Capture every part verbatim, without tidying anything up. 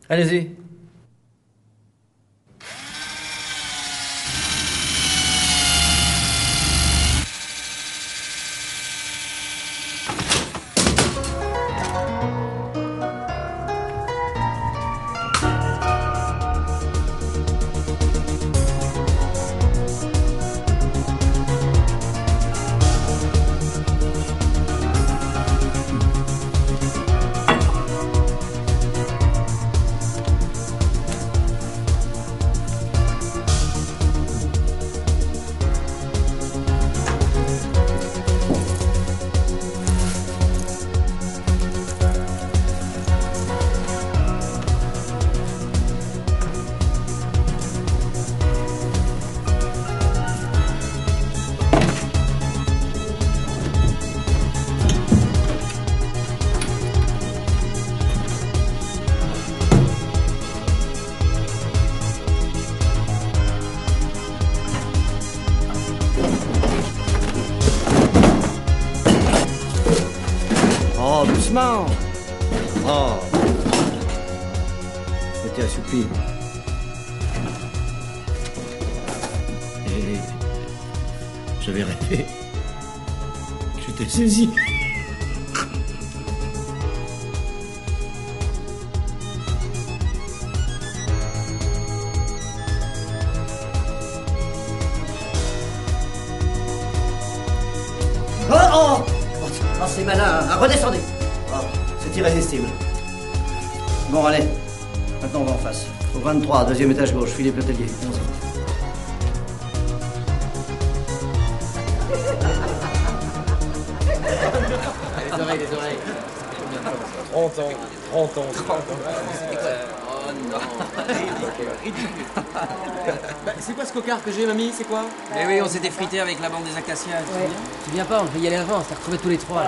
Allez-y. doucement. Oh. C'était assoupli. Et j'avais rêvé. J'étais saisi. Oh, oh, oh c'est malin, hein. Redescendez. Oh, c'est irrésistible. Bon, allez, maintenant on va en face. Au vingt-trois, deuxième étage gauche, Philippe Letellier. Les oreilles, les oreilles. trente ans, trente ans. trente ans. Oh non. Ridicule. Bah, c'est quoi ce cocard que j'ai, mamie? C'est quoi? Mais oui, on s'était frité avec la bande des Acacias. Ouais. Tu viens pas, on peut y aller avant, on s'est retrouvés tous les trois. Là.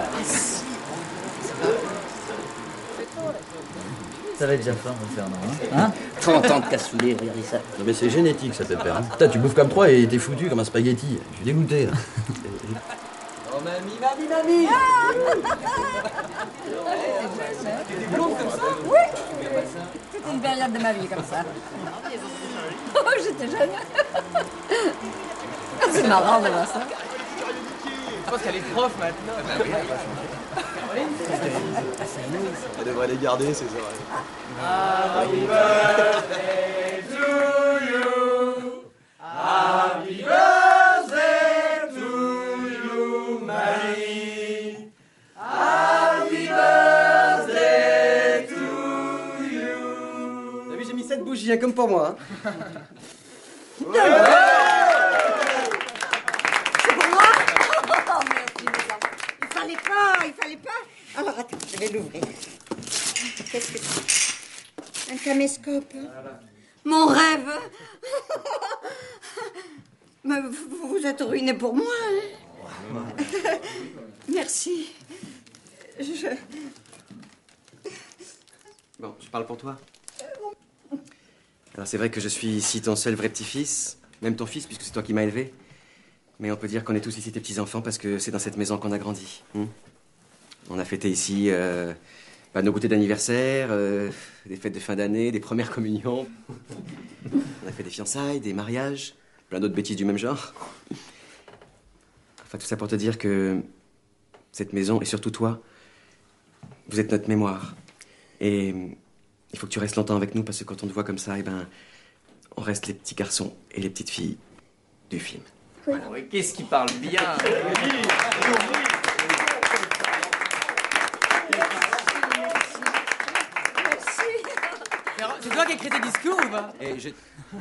Ça va être déjà fin, mon Fernand, hein, hein trente ans de cassoulet, regardez ça. Non mais c'est génétique, ça, pépère. Hein. Putain, tu bouffes comme trois et t'es foutu comme un spaghetti. Je suis dégoûté, là. Oh, mamie, mamie, mamie. T'étais blonde comme ça? Oui. C'était une période de ma vie comme ça. Oh, j'étais jeune. C'est marrant de voir ça. Je pense qu'elle est prof maintenant. Bah oui, elle va changer. Elle devrait les garder, ces oreilles. Happy birthday to you. Happy birthday to you, Marie. Happy birthday to you. T'as vu, j'ai mis sept bougies, hein, comme pour moi. Hein. C'est pour moi? Oh, merci, mesdames. Il fallait pas, il fallait pas. Alors, attends, je vais l'ouvrir. Qu'est-ce que c'est? Un caméscope. Mon rêve. Mais vous vous êtes ruiné pour moi. Hein? Merci. Je... Bon, je parle pour toi. Alors c'est vrai que je suis ici ton seul vrai petit-fils, même ton fils, puisque c'est toi qui m'as élevé. Mais on peut dire qu'on est tous ici tes petits-enfants parce que c'est dans cette maison qu'on a grandi. Hein. On a fêté ici euh, bah, nos goûters d'anniversaire, euh, des fêtes de fin d'année, des premières communions. On a fait des fiançailles, des mariages, plein d'autres bêtises du même genre. Enfin, tout ça pour te dire que cette maison, et surtout toi, vous êtes notre mémoire. Et il faut que tu restes longtemps avec nous parce que quand on te voit comme ça, eh ben, on reste les petits garçons et les petites filles du film. Oui. Voilà. Oui, qu'est-ce qu'il parle bien. C'est toi qui as écrit tes discours ou pas? Et je...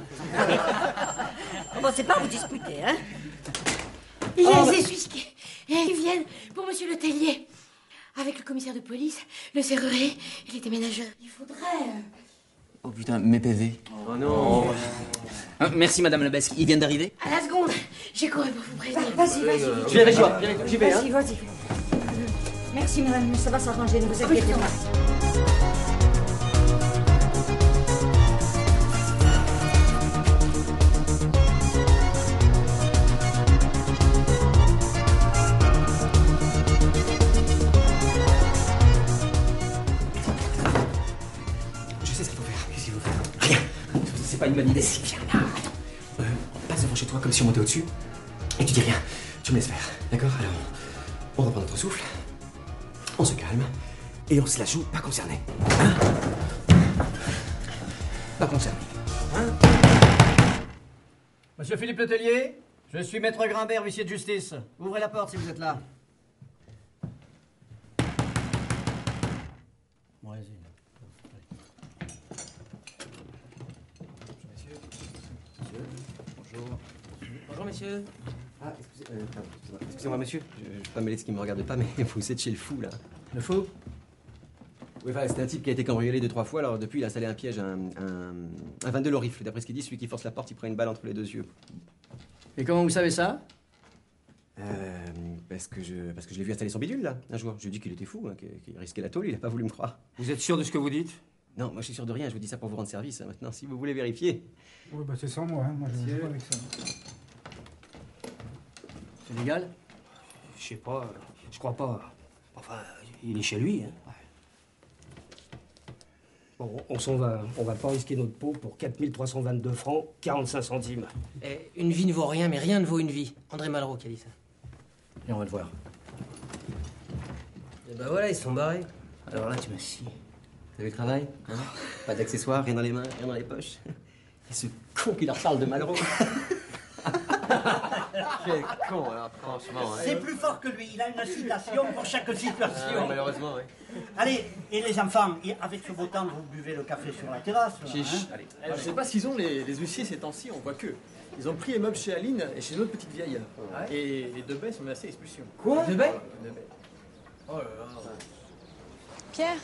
Bon, c'est pas vous disputer, hein? Il y a Oh, les Essuies ils viennent pour monsieur Le Tellier. Avec le commissaire de police, le serrurier et les déménageurs. Il faudrait... Oh putain, mes P V. Oh non. Hein, merci madame Lebesque, ils viennent d'arriver? À la seconde, j'ai couru pour vous prévenir. Vas-y, vas-y. Je viens avec toi, j'y vais. Vas-y, vas-y. Merci, madame, mais ça va s'arranger, ne vous inquiétez pas. Je je sais ce qu'il faut faire. Qu'est-ce qu'il faut faire? Rien. C'est pas une bonne idée. Si, viens là. Attends. Euh, on passe devant chez toi comme si on montait au-dessus. Et tu dis rien. Tu me laisses faire. D'accord? Alors, on reprend notre souffle. On se calme. Et on se la joue pas concerné. Hein? Pas concerné. Hein? Monsieur Philippe Letellier, je suis maître Grimbert, huissier de justice. Ouvrez la porte si vous êtes là. Bon, allez-y. Bonjour. Bonjour, messieurs. Ah, excusez, euh, pardon, excusez-moi, excusez-moi, monsieur. Je ne vais pas mêler de ce qui me regarde pas, mais vous êtes chez le fou, là. Le fou? Oui, enfin, c'est un type qui a été cambriolé deux, trois fois, alors depuis, il a installé un piège, un, un, un vingt-deux au rifle. D'après ce qu'il dit, celui qui force la porte, il prend une balle entre les deux yeux. Et comment vous savez ça? Euh, parce que je, parce que je l'ai vu installer son bidule, là, un jour. Je lui ai dit qu'il était fou, hein, qu'il qu'il risquait la tôle, il a pas voulu me croire. Vous êtes sûr de ce que vous dites? Non, moi je suis sûr de rien, je vous dis ça pour vous rendre service. Hein. Maintenant, si vous voulez vérifier. Oui, bah c'est sans moi, hein. Moi je ne pas avec ça. C'est légal? Je sais pas, je crois pas. Enfin, il est chez lui. Hein. Bon, on s'en va. On va pas risquer notre peau pour quatre mille trois cent vingt-deux francs, quarante-cinq centimes. Eh, une vie ne vaut rien, mais rien ne vaut une vie. André Malraux qui a dit ça. Et on va le voir. Et ben voilà, ils sont barrés. Alors là, tu m'as scié. Vous avez le travail, hein? Pas d'accessoires, rien dans les mains, rien dans les poches. Et ce con qui leur parle de Malraux. Quel con, alors, franchement. Hein. C'est plus fort que lui, il a une citation pour chaque situation. Ah, malheureusement, oui. Allez, et les enfants, avec ce beau temps, vous buvez le café sur la terrasse. Là, Chiche. hein? Allez. Je sais pas ce qu'ils ont, les, les huissiers, ces temps-ci, on voit que. Ils ont pris les meubles chez Aline et chez notre petite vieille. Ouais. Et les deux baies sont menacées d'expulsion. Quoi? Deux baies? Deux baies. Oh là là. Pierre,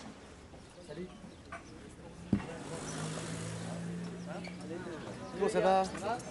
Bon, ça va?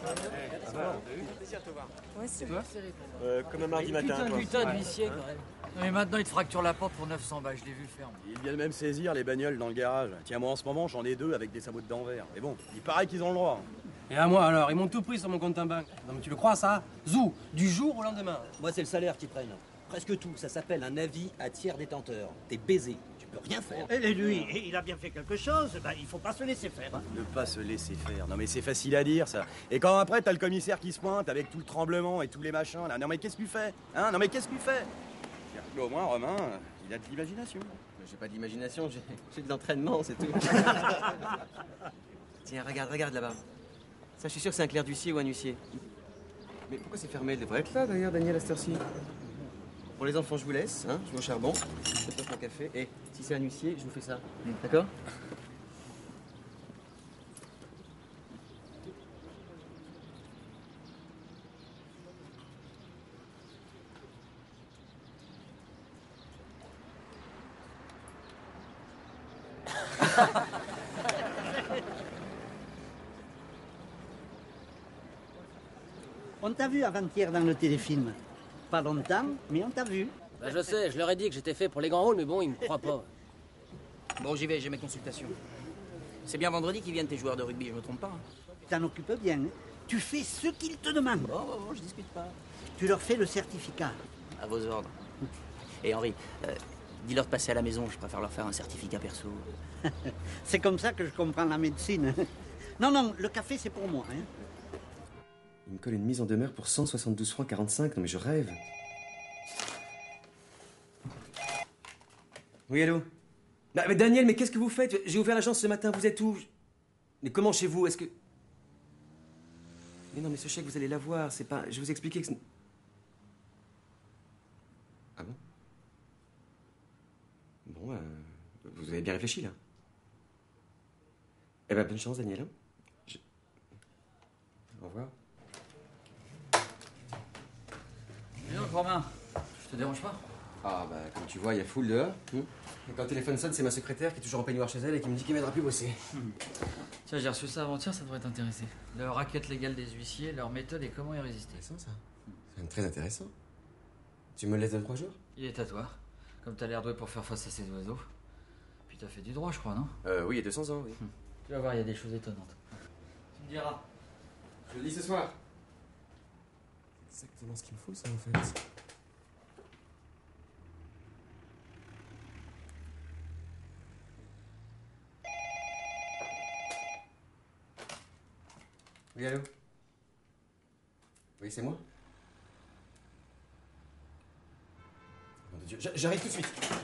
ouais, c'est Euh, comme un mardi matin, Putain, quoi. putain d'huissier, quand même. Non, mais maintenant, il te fracture la porte pour neuf cents balles, je l'ai vu le faire. Ils viennent même saisir les bagnoles dans le garage. Tiens, moi en ce moment, j'en ai deux avec des sabots d'envers. Mais bon, il paraît qu'ils ont le droit. Et à moi alors, ils m'ont tout pris sur mon compte en banque. Non mais tu le crois ça? Zou, du jour au lendemain. Moi, c'est le salaire qui prennent. Presque tout. Ça s'appelle un avis à tiers détenteur. T'es baisé. Tu peux rien faire. Et lui, il a bien fait quelque chose, ben, il faut pas se laisser faire. Hein. Ne pas se laisser faire. Non mais c'est facile à dire ça. Et quand après t'as le commissaire qui se pointe avec tout le tremblement et tous les machins là. Non mais qu'est-ce que tu fais? Hein? Non mais qu'est-ce que tu fais? Au moins Romain, il a de l'imagination. J'ai pas d'imagination, j'ai j'ai de l'entraînement, c'est tout. Tiens, regarde, regarde là-bas. Ça, je suis sûr que c'est un clerc d'huissier ou un huissier. Mais pourquoi c'est fermé? Elle devrait être là, d'ailleurs, Daniel, à cette heure-ci. Pour les enfants, je vous laisse, hein, je vais au charbon, je passe mon café, et si c'est un huissier, je vous fais ça. D'accord? On t'a vu avant-hier dans le téléfilm. Pas longtemps, mais on t'a vu. Bah, je sais, je leur ai dit que j'étais fait pour les grands rôles, mais bon, ils me croient pas. Bon, j'y vais, j'ai mes consultations. C'est bien vendredi qu'ils viennent tes joueurs de rugby, je me trompe pas. Hein. T'en occupes bien. Hein. Tu fais ce qu'ils te demandent. Bon, bon, bon, je discute pas. Tu leur fais le certificat. À vos ordres. Et Henri, euh, dis-leur de passer à la maison, je préfère leur faire un certificat perso. C'est comme ça que je comprends la médecine. Non, non, le café, c'est pour moi. Hein. Il me colle une mise en demeure pour cent soixante-douze francs quarante-cinq. Non mais je rêve. Oui, allô? Bah, mais Daniel, mais qu'est-ce que vous faites? J'ai ouvert l'agence ce matin, vous êtes où? Mais comment chez vous? Est-ce que... Mais non, mais ce chèque, vous allez l'avoir, c'est pas... Je vais vous expliquer que... ce- Ah bon? Bon, euh, vous avez bien réfléchi, là. Eh ben, bonne chance, Daniel. Hein. Je... Au revoir. Dis donc, Romain, je te dérange pas? Ah bah comme tu vois, il y a foule dehors. Hum. Et quand le téléphone sonne, c'est ma secrétaire qui est toujours en peignoir chez elle et qui me dit qu'il viendra plus bosser. Hum. Tiens, j'ai reçu ça avant-hier, ça devrait t'intéresser. Leur raquette légale des huissiers, leur méthode et comment y résister. C'est ça, ça. C'est même très intéressant. Tu me le laisses dans trois jours? Il est à toi. Comme t'as l'air doué pour faire face à ces oiseaux. Puis t'as fait du droit, je crois, non? Euh, oui, il y a deux cents ans, oui. Hum. Tu vas voir, il y a des choses étonnantes. Tu me diras. Je le dis ce soir. C'est exactement ce qu'il me faut, ça, en fait. Oui, allô? Oui, c'est moi? Nom de Dieu, j'a- j'arrive tout de suite.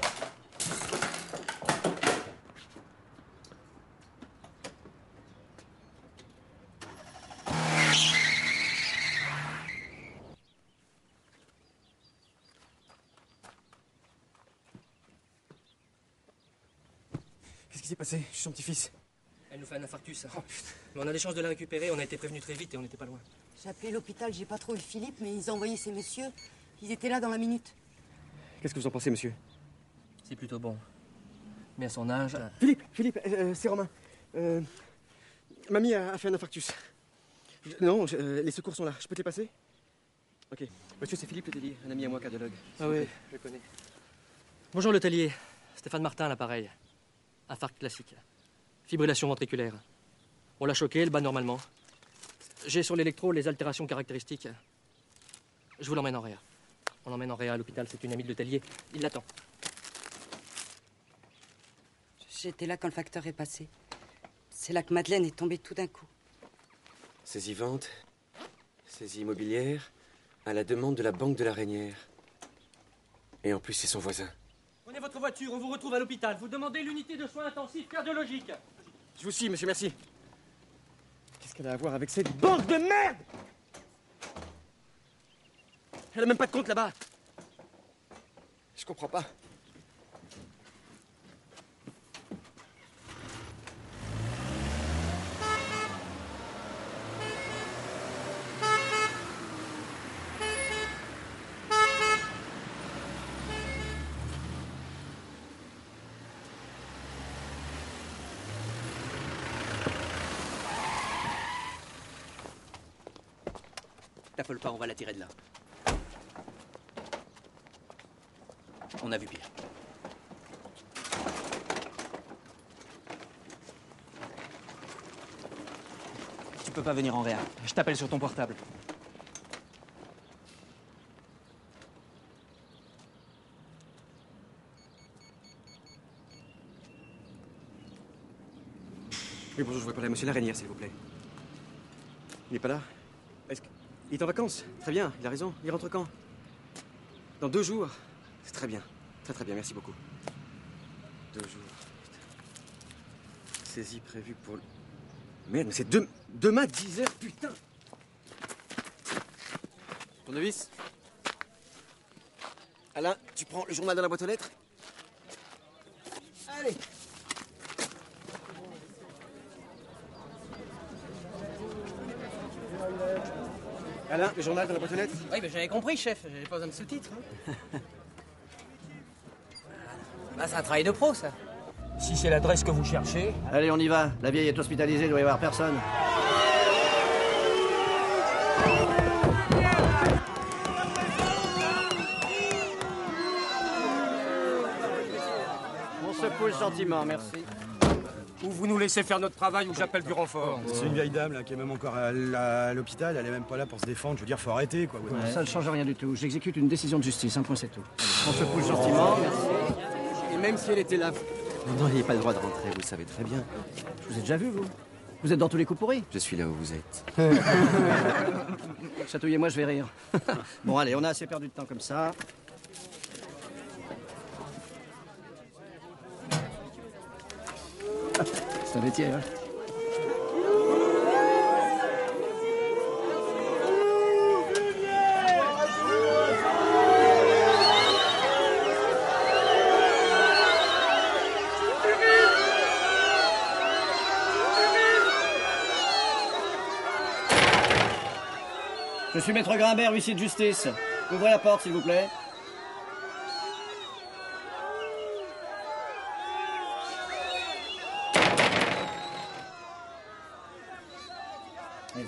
Qu'est-ce qui s'est passé? Je suis son petit-fils. Elle nous fait un infarctus. Mais on a des chances de la récupérer, on a été prévenus très vite et on n'était pas loin. J'ai appelé l'hôpital, j'ai pas trouvé Philippe, mais ils ont envoyé ces messieurs. Ils étaient là dans la minute. Qu'est-ce que vous en pensez, monsieur? C'est plutôt bon. Mais à son âge... Philippe, Philippe, euh, c'est Romain. Euh, mamie a, a fait un infarctus. Je- non, je- euh, les secours sont là. Je peux te les passer? Ok. Monsieur, c'est Philippe Letellier, un ami à moi, cardiologue. Ah oui, je le connais. Bonjour le Tellier. Stéphane Martin, l'appareil. Infarct classique. Fibrillation ventriculaire. On l'a choqué, elle bat normalement. J'ai sur l'électro les altérations caractéristiques. Je vous l'emmène en réa. On l'emmène en réa à l'hôpital, c'est une amie de l'hôtelier. Il l'attend. J'étais là quand le facteur est passé. C'est là que Madeleine est tombée tout d'un coup. Saisie vente, saisie immobilière, à la demande de la Banque de la Reynière. Et en plus, c'est son voisin. Prenez votre voiture, on vous retrouve à l'hôpital. Vous demandez l'unité de soins intensifs cardiologiques. Je vous suis, monsieur, merci. Qu'est-ce qu'elle a à voir avec cette banque de merde? Elle a même pas de compte là-bas. Je comprends pas. T'affole pas, on va la tirer de là. On a vu pire. Tu peux pas venir en réa. Je t'appelle sur ton portable. Oui, bonjour, je voudrais parler à monsieur Lareynière, s'il vous plaît. Il n'est pas là? Est-ce que... Il est en vacances? Très bien, il a raison. Il rentre quand? Dans deux jours. C'est très bien. Très très bien, merci beaucoup. Deux jours. Putain. Saisie prévue pour... le- Merde, mais c'est deux... demain, dix heures, putain! Tournevis? Alain, tu prends le journal dans la boîte aux lettres? Allez! Alain, le journal dans la boîte aux lettres? Oui, mais j'avais compris, chef. J'avais pas besoin de sous-titres. Hein. Bah, c'est un travail de pro, ça. Si c'est l'adresse que vous cherchez... Allez, on y va. La vieille est hospitalisée, il doit y avoir personne. On se pousse gentiment, merci. Ou vous nous laissez faire notre travail ou j'appelle du renfort. C'est une vieille dame là qui est même encore à l- à l'hôpital, elle est même pas là pour se défendre. Je veux dire, faut arrêter quoi. Ouais, ça ne change rien du tout. J'exécute une décision de justice, un point c'est tout. Allez, on se pousse gentiment, merci. Et même si elle était là... Vous n'auriez pas le droit de rentrer, vous le savez très bien. Je vous ai déjà vu, vous. Vous êtes dans tous les coups pourris. Je suis là où vous êtes. Chatouillez-moi, je vais rire. Bon, allez, on a assez perdu de temps comme ça. C'est un métier, hein. Je suis maître Grimbert, huissier de justice. Ouvrez la porte, s'il vous plaît. Allez-y.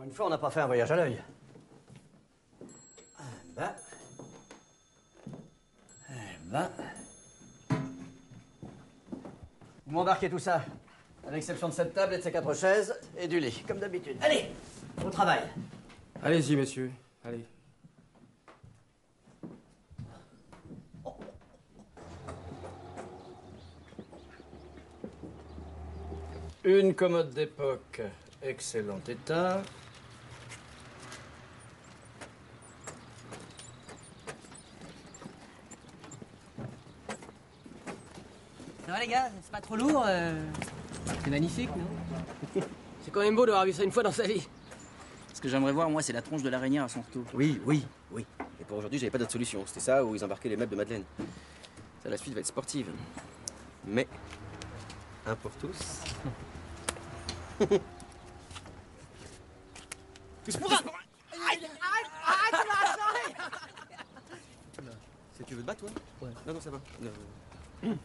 une fois, on n'a pas fait un voyage à l'œil. Eh ben... Eh ben... Vous m'embarquez tout ça, à l'exception de cette table et de ces quatre chaises, et du lit, comme d'habitude. Allez, au travail. Allez-y, monsieur. Allez. Une commode d'époque, excellent état. Ça va les gars, c'est pas trop lourd euh... C'est magnifique, non? C'est quand même beau d'avoir vu ça une fois dans sa vie. Ce que j'aimerais voir, moi, c'est la tronche de l'araignée à son retour. Oui, oui, oui. Et pour aujourd'hui, j'avais pas d'autre solution. C'était ça où ils embarquaient les meubles de Madeleine. Ça, la suite va être sportive. Mais, un pour tous. C'est pour un... Arrête, arrête, arrête, tu vas arrêter. C'est tu veux te battre, toi? Ouais. Non, non, ça va. Non, non.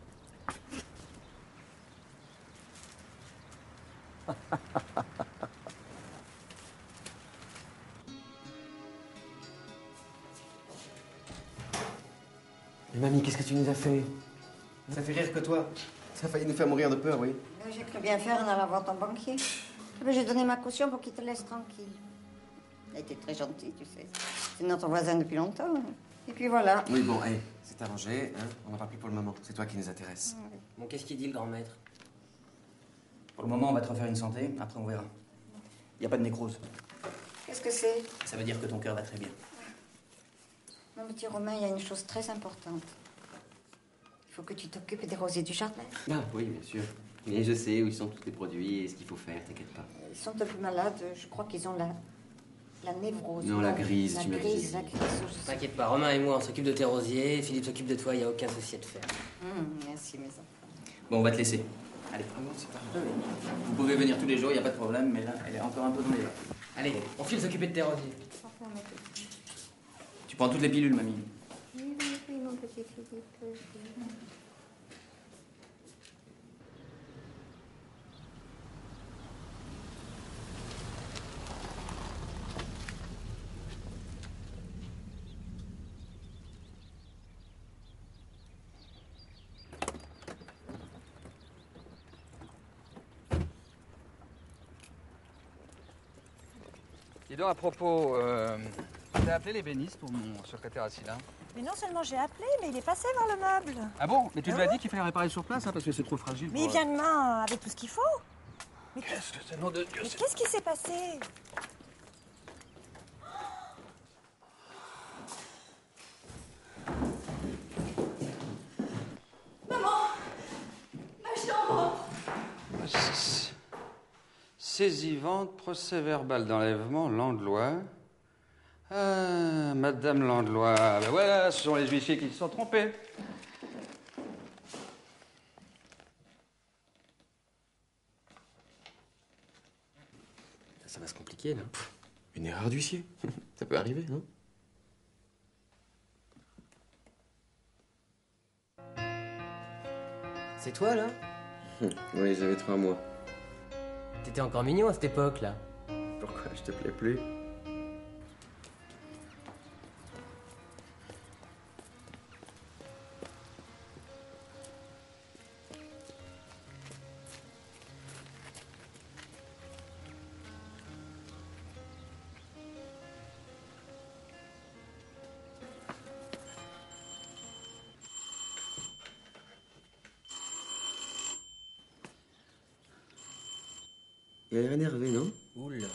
Mais mamie, qu'est-ce que tu nous as fait? Ça fait rire que toi. Ça a failli nous faire mourir de peur, oui. J'ai cru bien faire en allant voir ton banquier. J'ai donné ma caution pour qu'il te laisse tranquille. Il a été très gentil, tu sais. C'est notre voisin depuis longtemps. Et puis voilà. Oui, bon, hey, c'est arrangé, hein. On n'en parle plus pour le moment. C'est toi qui nous intéresse. Oui. Bon, qu'est-ce qu'il dit, le grand maître? Pour le moment, on va te refaire une santé, après on verra. Il n'y a pas de nécrose. Qu'est-ce que c'est? Ça veut dire que ton cœur va très bien. Mon petit Romain, il y a une chose très importante. Il faut que tu t'occupes des rosiers du jardin. Ah, oui, bien sûr. Mais je sais où ils sont tous les produits et ce qu'il faut faire, t'inquiète pas. Ils sont un peu malades, je crois qu'ils ont la... la névrose. Non, la grise, la tu m'as grise, dit. la grise. T'inquiète pas, Romain et moi, on s'occupe de tes rosiers, Philippe s'occupe de toi, il n'y a aucun souci à te faire. Hum, merci, mes enfants. Bon, on va te laisser. Allez, c'est parti. Vous pouvez venir tous les jours, il n'y a pas de problème, mais là, elle est encore un peu dans les vagues. Allez, on file s'occuper de tes rosiers. Tu prends toutes les pilules, mamie. Oui, oui, oui, mon petit Philippe. Dis donc, à propos, euh, t'as appelé les bénisses pour mon secrétaire assis là? Mais non seulement j'ai appelé, mais il est passé voir le meuble. Ah bon? Mais tu Ah lui as ouais dit qu'il fallait réparer sur place, hein, parce que c'est trop fragile. Mais pour- il vient demain avec tout ce qu'il faut. Mais Qu'est-ce que c'est, nom de Dieu? Mais c'est- qu'est-ce qui s'est passé? Maman! Ma chambre! Saisie, vente, procès verbal d'enlèvement, Landlois. Ah, Madame Landlois. Ben voilà, ce sont les huissiers qui se sont trompés. Ça va se compliquer, là. Pff, une erreur d'huissier. Ça peut arriver, hein. C'est toi, là? Oui, j'avais trois mois. T'étais encore mignon à cette époque, là. Pourquoi je te plais plus? Il a l'air énervé, non? Oula.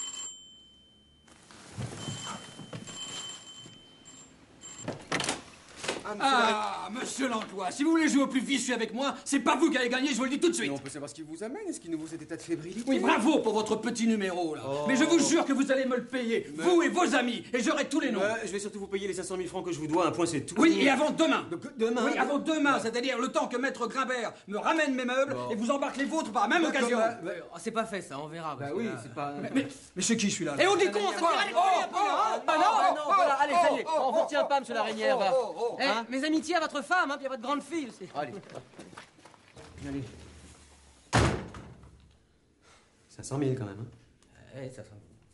Ah, monsieur Landlois, si vous voulez jouer au plus vicieux avec moi, c'est pas vous qui allez gagner, je vous le dis tout de suite. Mais on peut savoir ce qui vous amène. Est-ce qu'il nous vaut cet état de fébrilité? Oui, bravo pour votre petit numéro, là. Oh. Mais je vous jure que vous allez me le payer, Mais- vous et vos amis, et j'aurai tous les noms. Ouais, je vais surtout vous payer les cinq cent mille francs que je vous dois, un point c'est tout. Oui, et avant demain. Donc, demain Oui, avant demain, c'est-à-dire le temps que maître Grimbert me ramène mes meubles et vous embarque les vôtres par la même D'accord, occasion. bah, bah, oh, c'est pas fait, ça, on verra. Bah parce que oui, là- c'est pas... Mais, mais, mais c'est qui celui-là là Et on dit con, ça Quoi tire à les Oh, couilles, un peu, oh, hein. oh, Ah non, oh, bah non, oh, voilà, oh, allez, ça y est, oh, on vous retient pas, monsieur oh, l'araignère, oh, va. oh, oh, Eh, hein. mes amitiés à votre femme, hein, puis à votre grande fille aussi. Allez. Allez. cinq cent mille quand même, hein. Eh, ça sent...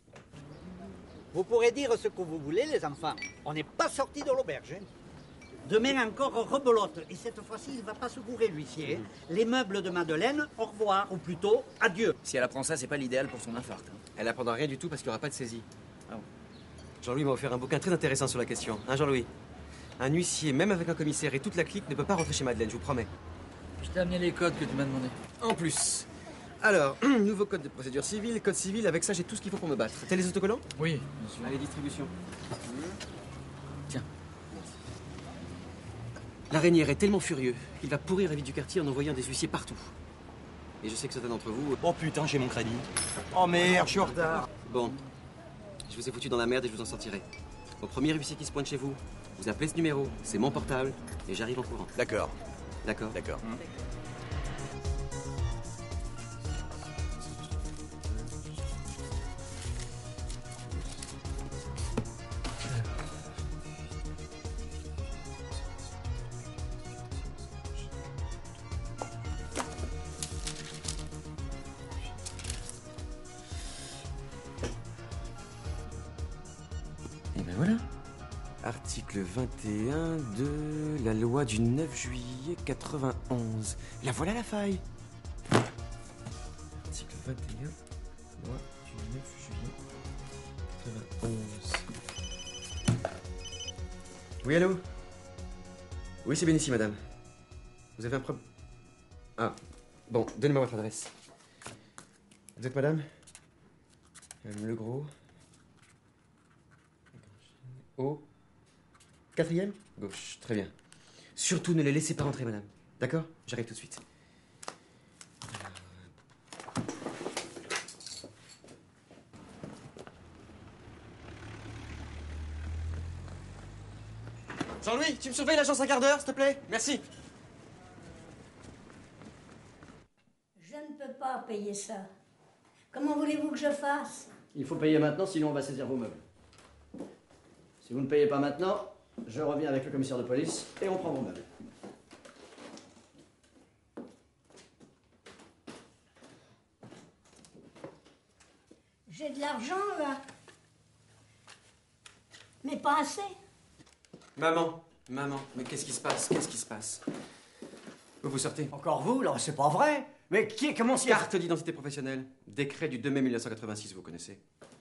Vous pourrez dire ce que vous voulez, les enfants. On n'est pas sortis de l'auberge. Hein. Demain encore rebelote. Et cette fois-ci, il ne va pas se gourer, l'huissier. Les meubles de Madeleine, au revoir, ou plutôt, adieu. Si elle apprend ça, c'est pas l'idéal pour son infarct. Hein. Elle apprendra rien du tout parce qu'il n'y aura pas de saisie. Ah bon. Jean-Louis m'a offert un bouquin très intéressant sur la question. Hein, Jean-Louis? Un huissier, même avec un commissaire et toute la clique, ne peut pas rentrer chez Madeleine, je vous promets. Je t'ai amené les codes que tu m'as demandé. En plus. Alors, nouveau code de procédure civile, code civil, avec ça j'ai tout ce qu'il faut pour me battre. T'as les autocollants? Oui, bien sûr. Allez, distribution. Tiens. L'araignée est tellement furieux qu'il va pourrir la vie du quartier en envoyant des huissiers partout. Et je sais que certains d'entre vous... Oh putain, j'ai mon crédit. Oh merde, je suis en retard. Bon, je vous ai foutu dans la merde et je vous en sortirai. Au premier huissier qui se pointe chez vous, vous appelez ce numéro, c'est mon portable, et j'arrive en courant. D'accord. D'accord. D'accord. Mmh. Et ben voilà. Article vingt et un de la loi du neuf juillet quatre-vingt-onze. La voilà la faille. Article vingt et un, loi du neuf juillet quatre-vingt-onze. Oui, allô? Oui, c'est bien ici, madame. Vous avez un problème? Ah, bon, donnez-moi votre adresse. Vous êtes madame? Madame Legros. Au quatrième? Gauche, très bien. Surtout ne les laissez pas rentrer, madame. D'accord? J'arrive tout de suite. Jean-Louis, tu me surveilles l'agence un quart d'heure, s'il te plaît? Merci. Je ne peux pas payer ça. Comment voulez-vous que je fasse? Il faut payer maintenant, sinon on va saisir vos meubles. Si vous ne payez pas maintenant, je reviens avec le commissaire de police et on prend vos meubles. J'ai de l'argent, là. Mais pas assez. Maman, maman, mais qu'est-ce qui se passe? Qu'est-ce qui se passe? Vous vous sortez? Encore vous, là? C'est pas vrai. Mais qui, comment c'est... Carte d'identité professionnelle. Décret du deux mai mille neuf cent quatre-vingt-six, vous connaissez.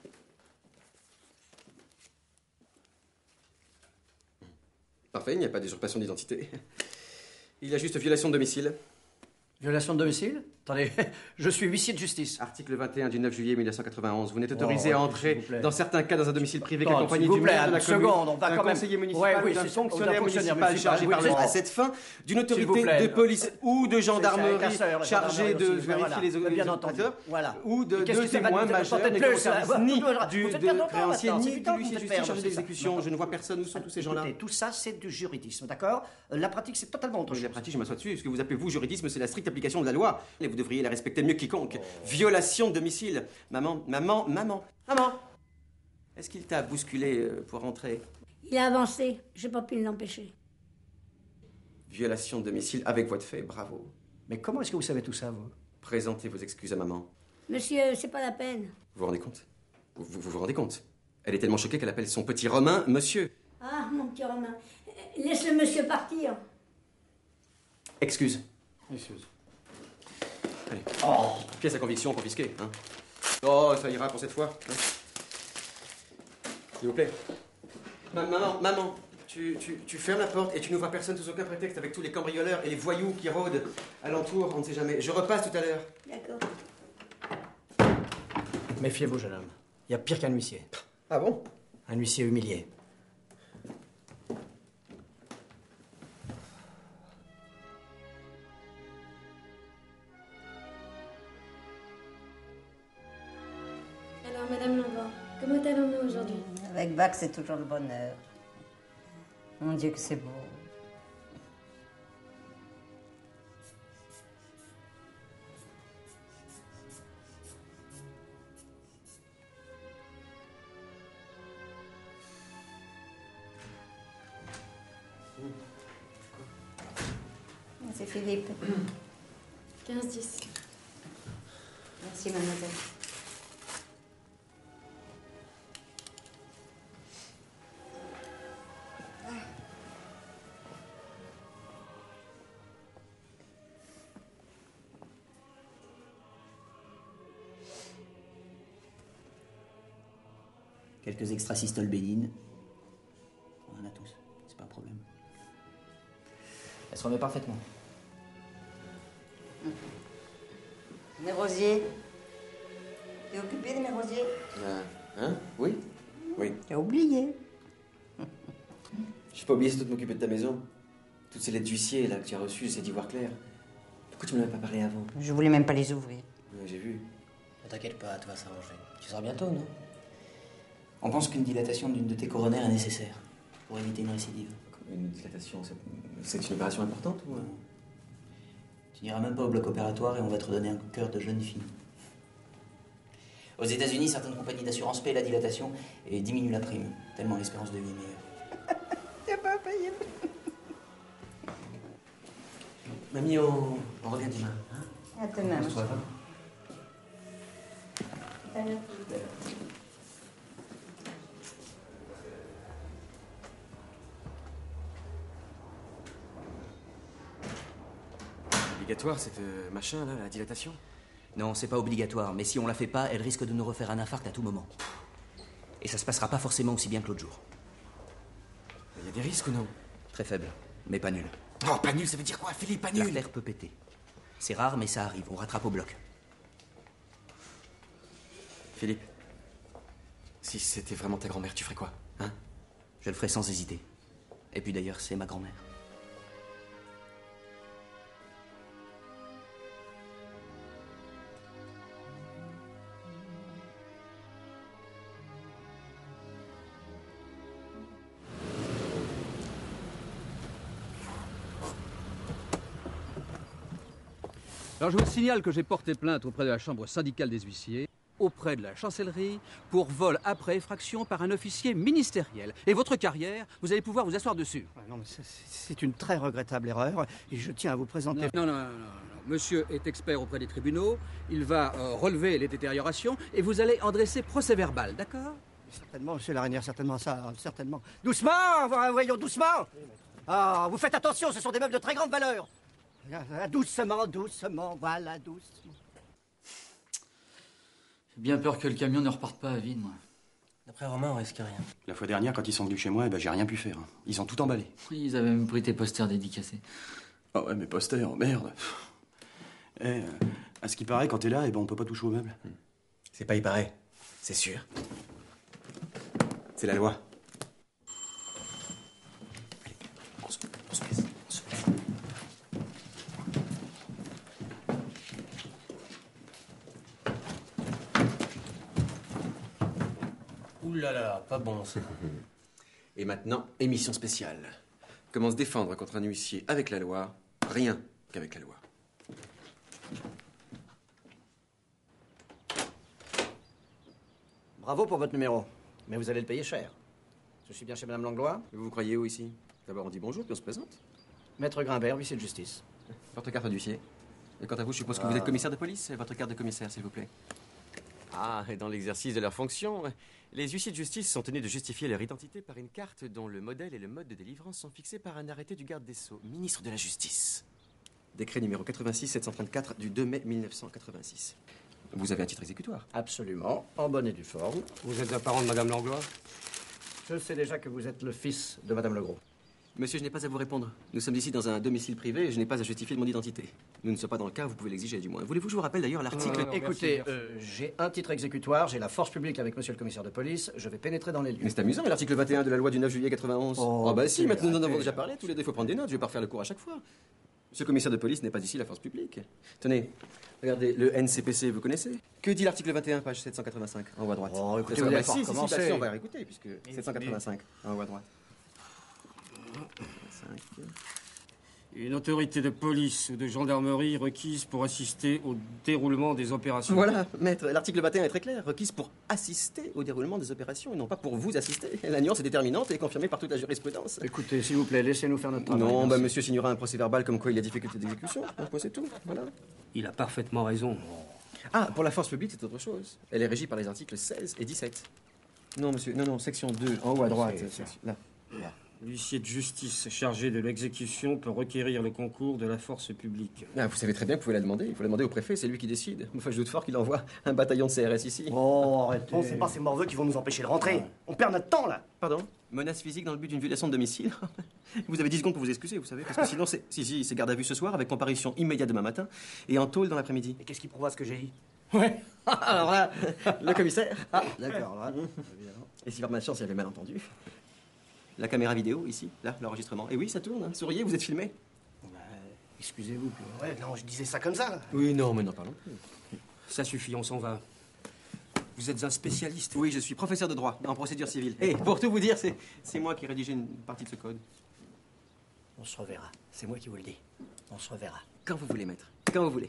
Parfait, il n'y a pas d'usurpation d'identité. Il y a juste violation de domicile. Violation de domicile? Attendez, je suis huissier de justice. Article vingt et un du neuf juillet mille neuf cent quatre-vingt-onze. Vous n'êtes autorisé Oh, à ouais, entrer, s'il vous plaît. dans certains cas, dans un domicile privé Attends, qu'accompagné s'il vous du plaît, maire de la une commune, seconde, on va d'un quand même- conseiller municipal, Ouais, oui, d'un c'est- fonctionnaire d'un fonctionnaire municipal municipal, chargé oui, par le c'est à bon. cette fin, d'une S'il vous autorité plaît. de police ou de C'est ça, gendarmerie casseur, chargée de gendarmerie aussi, vérifier voilà. les Bien les entendu, opérateurs, voilà. ou de Et qu'est-ce deux que ça va témoins nous majeurs apporter de n'étant au plus, là? service Vous- ni vous- vous du faites de perdre votre temps, créancier maintenant. ni C'est de du temps que l'huissier vous de faites justice perdre, chargé c'est ça. d'exécution. Je ne vois personne. Où sont tous ces gens-là? Écoutez, tout ça, c'est du juridisme, d'accord? Euh, La pratique, c'est totalement autre Oui, chose. la pratique, je m'assois dessus. Ce que vous appelez, vous, juridisme, c'est la stricte application de la loi. Et vous devriez la respecter mieux que quiconque. Violation de domicile. Maman, maman, maman, maman. Est-ce qu'il t'a bousculé euh, pour rentrer? Il a avancé. J'ai pas pu l'empêcher. Violation de domicile avec voie de fait, bravo. Mais comment est-ce que vous savez tout ça, vous? Présentez vos excuses à maman. Monsieur, c'est pas la peine. Vous vous rendez compte? vous, vous vous rendez compte? Elle est tellement choquée qu'elle appelle son petit Romain monsieur. Ah, mon petit Romain. Euh, Laisse le monsieur partir. Excuse. Excuse. Allez. Oh, pièce à conviction confisquée. Hein. Oh, ça ira pour cette fois. Hein. S'il vous plaît. Ma- maman, maman, tu, tu, tu fermes la porte et tu n'ouvres à personne sous aucun prétexte avec tous les cambrioleurs et les voyous qui rôdent alentour, on ne sait jamais. Je repasse tout à l'heure. D'accord. Méfiez-vous, jeune homme. Il y a pire qu'un huissier. Ah bon? Un huissier humilié. Alors, Madame Langlois, comment allons-nous aujourd'hui? Avec Bach, c'est toujours le bonheur. Mon Dieu, que c'est beau. C'est Philippe. quinze dix. Merci, mademoiselle. quelques extrasystoles bénignes. On en a tous, c'est pas un problème. Elle se remet parfaitement. Mes rosiers. T'es occupé de mes rosiers? Euh, hein? Oui? Oui. T'as oublié. J'ai pas oublié surtout de m'occuper de ta maison. Toutes ces lettres d'huissier là que tu as reçues, j'essaie d'y voir clair. Pourquoi tu me l'avais pas parlé avant? Je voulais même pas les ouvrir. Ouais, j'ai vu. Ne t'inquiète pas, tout va s'arranger. Tu sors bientôt, non? On pense qu'une dilatation d'une de tes coronaires est nécessaire pour éviter une récidive. Une dilatation, c'est- c'est une opération importante ou... Tu n'iras même pas au bloc opératoire et on va te redonner un cœur de jeune fille. Aux États-Unis, certaines compagnies d'assurance paient la dilatation et diminuent la prime, tellement l'espérance de vie est meilleure. T'as pas payé. Mamie, on, on revient demain. Hein? À demain. On se voit pas. Obligatoire cette euh, machin là, la dilatation? Non, c'est pas obligatoire, mais si on la fait pas, elle risque de nous refaire un infarct à tout moment. Et ça se passera pas forcément aussi bien que l'autre jour. Il y a des risques ou non? Très faible, mais pas nul. Oh, pas nul, ça veut dire quoi, Philippe, pas nul? L'artère peut péter. C'est rare, mais ça arrive. On rattrape au bloc. Philippe, si c'était vraiment ta grand-mère, tu ferais quoi? Hein? Je le ferai sans hésiter. Et puis d'ailleurs, c'est ma grand-mère. Alors je vous signale que j'ai porté plainte auprès de la chambre syndicale des huissiers, auprès de la chancellerie, pour vol après effraction par un officier ministériel. Et votre carrière, vous allez pouvoir vous asseoir dessus. Non, mais c'est- c'est une très regrettable erreur et je tiens à vous présenter... Non, non, non, non, non. Monsieur est expert auprès des tribunaux, il va euh, relever les détériorations et vous allez en dresser procès-verbal, d'accord? Certainement, monsieur Larinière, certainement ça, certainement. Doucement, voyons, doucement. Ah, vous faites attention, ce sont des meubles de très grande valeur. Ah, doucement, doucement, voilà, doucement. J'ai bien peur que le camion ne reparte pas à vide, moi. D'après Romain, on risque rien. La fois dernière, quand ils sont venus chez moi, eh ben, j'ai rien pu faire. hein. Ils ont tout emballé. Ils avaient même pris tes posters dédicacés. Ah ouais, mes posters, merde. Eh, euh, à ce qui paraît, quand t'es là, eh ben, on peut pas toucher aux meubles. C'est pas il paraît, c'est sûr. C'est la loi. On se, on se baisse, on se baisse. Ouh là là, pas bon ça. Et maintenant, émission spéciale. Comment se défendre contre un huissier avec la loi, rien qu'avec la loi. Bravo pour votre numéro, mais vous allez le payer cher. Je suis bien chez Madame Langlois. Vous vous croyez où ici? D'abord on dit bonjour, puis on se présente. Maître Grimbert, huissier de justice. Votre carte d'huissier. Et quant à vous, je suppose que Ah. vous êtes commissaire de police. Votre carte de commissaire, s'il vous plaît. Ah, et dans l'exercice de leur fonction, les huissiers de justice sont tenus de justifier leur identité par une carte dont le modèle et le mode de délivrance sont fixés par un arrêté du garde des Sceaux, ministre de la Justice. Décret numéro quatre-vingt-six sept cent trente-quatre du deux mai mille neuf cent quatre-vingt-six. Vous avez un titre exécutoire. Absolument, en bonne et due forme. Vous êtes un parent de Madame Langlois? Je sais déjà que vous êtes le fils de Madame Legros. Monsieur, je n'ai pas à vous répondre. Nous sommes ici dans un domicile privé et je n'ai pas à justifier de mon identité. Nous ne sommes pas dans le cas, vous pouvez l'exiger du moins. Voulez-vous que je vous rappelle d'ailleurs l'article... Euh, écoutez, euh, j'ai un titre exécutoire, j'ai la force publique avec monsieur le commissaire de police, je vais pénétrer dans les lieux. Mais c'est amusant, l'article vingt et un de la loi du neuf juillet quatre-vingt-onze. Oh, Oh, bah si, c'est maintenant nous en avons raté. déjà parlé, tous les deux, il faut prendre des notes, je vais pas refaire le cours à chaque fois. Monsieur le commissaire de police n'est pas ici la force publique. Tenez, regardez, le N C P C, vous connaissez? Que dit l'article vingt et un, page sept cent quatre-vingt-cinq, en haut à droite? Oh, écoutez, Bah, vous allez si, pas si, si, recommencer. bah, si, on va réécouter, puisque sept cent quatre-vingt-cinq, en haut à droite. Une autorité de police ou de gendarmerie requise pour assister au déroulement des opérations. Voilà, maître, l'article vingt et un est très clair, requise pour assister au déroulement des opérations et non pas pour vous assister. La nuance est déterminante et confirmée par toute la jurisprudence. Écoutez, s'il vous plaît, laissez-nous faire notre travail. Non, bah merci. monsieur signera un procès verbal comme quoi il y a difficulté d'exécution. Un point, c'est tout, voilà. Il a parfaitement raison. Ah, pour la force publique, c'est autre chose. Elle est régie par les articles seize et dix-sept. Non, monsieur, non, non, section deux, en haut à droite. C'est- section- Là, là, L'huissier de justice chargé de l'exécution peut requérir le concours de la force publique. Ah, vous savez très bien que vous pouvez la demander. Il faut la demander au préfet, c'est lui qui décide. Enfin, je doute fort qu'il envoie un bataillon de C R S ici. Oh, arrêtez. Bon, c'est pas ces morveux qui vont nous empêcher de rentrer. On perd notre temps, là. Pardon? Menace physique dans le but d'une violation de domicile? Vous avez dix secondes pour vous excuser, vous savez, parce que sinon, c'est... Si, si, c'est garde à vue ce soir, avec comparution immédiate demain matin, et en tôle dans l'après-midi. Et qu'est-ce qui prouve ce que j'ai dit? Ouais. Alors là, le commissaire. Ah, d'accord, là. Et si par malchance, il y avait mal entendu. La caméra vidéo, ici, là, l'enregistrement. Et oui, ça tourne, hein. Souriez, vous êtes filmé. Bah, excusez-vous. Ouais, non, je disais ça comme ça. Oui, non, mais n'en parlons plus. Ça suffit, on s'en va. Vous êtes un spécialiste. Oui, je suis professeur de droit en procédure civile. Et pour tout vous dire, c'est c'est moi qui ai rédigé une partie de ce code. On se reverra. C'est moi qui vous le dis. On se reverra. Quand vous voulez, maître. Quand vous voulez.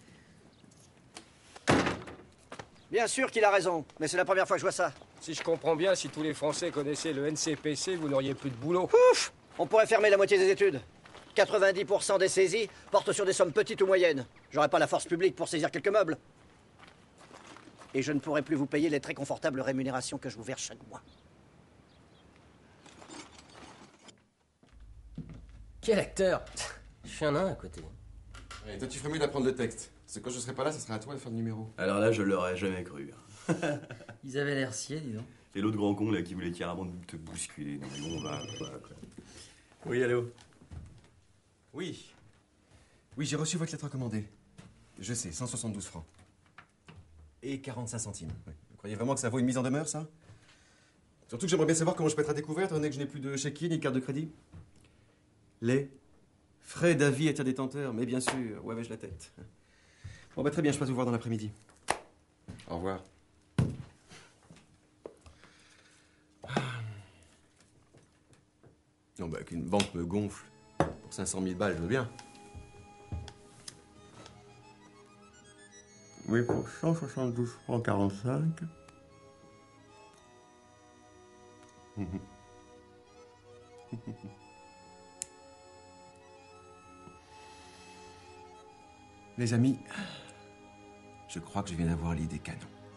Bien sûr qu'il a raison, mais c'est la première fois que je vois ça. Si je comprends bien, si tous les Français connaissaient le N C P C, vous n'auriez plus de boulot. Ouf! On pourrait fermer la moitié des études. quatre-vingt-dix pour cent des saisies portent sur des sommes petites ou moyennes. J'aurais pas la force publique pour saisir quelques meubles. Et je ne pourrai plus vous payer les très confortables rémunérations que je vous verse chaque mois. Quel acteur! Je suis un nain à côté. Et toi, tu ferais mieux d'apprendre le texte. Parce que quand je serai pas là, ça sera à toi de faire le numéro. Alors là, je l'aurais jamais cru. Ils avaient l'air sciés, dis donc. Et l'autre grand con là qui voulait carrément te bousculer. Non mais bon, va, va, quoi. Oui, allô? Oui. Oui, j'ai reçu votre lettre recommandée. Je sais, cent soixante-douze francs. Et quarante-cinq centimes. Oui. Vous croyez vraiment que ça vaut une mise en demeure, ça? Surtout que j'aimerais bien savoir comment je peux être à découvert, étant donné que je n'ai plus de chéquier ni de carte de crédit. Les frais d'avis à tiers détenteur, mais bien sûr, où avais-je la tête? Bon, bah très bien, je passe vous voir dans l'après-midi. Au revoir. Non, bah qu'une banque me gonfle pour cinq cent mille balles, je veux bien. Oui, pour cent soixante-douze francs quarante-cinq. Les amis, je crois que je viens d'avoir l'idée canon.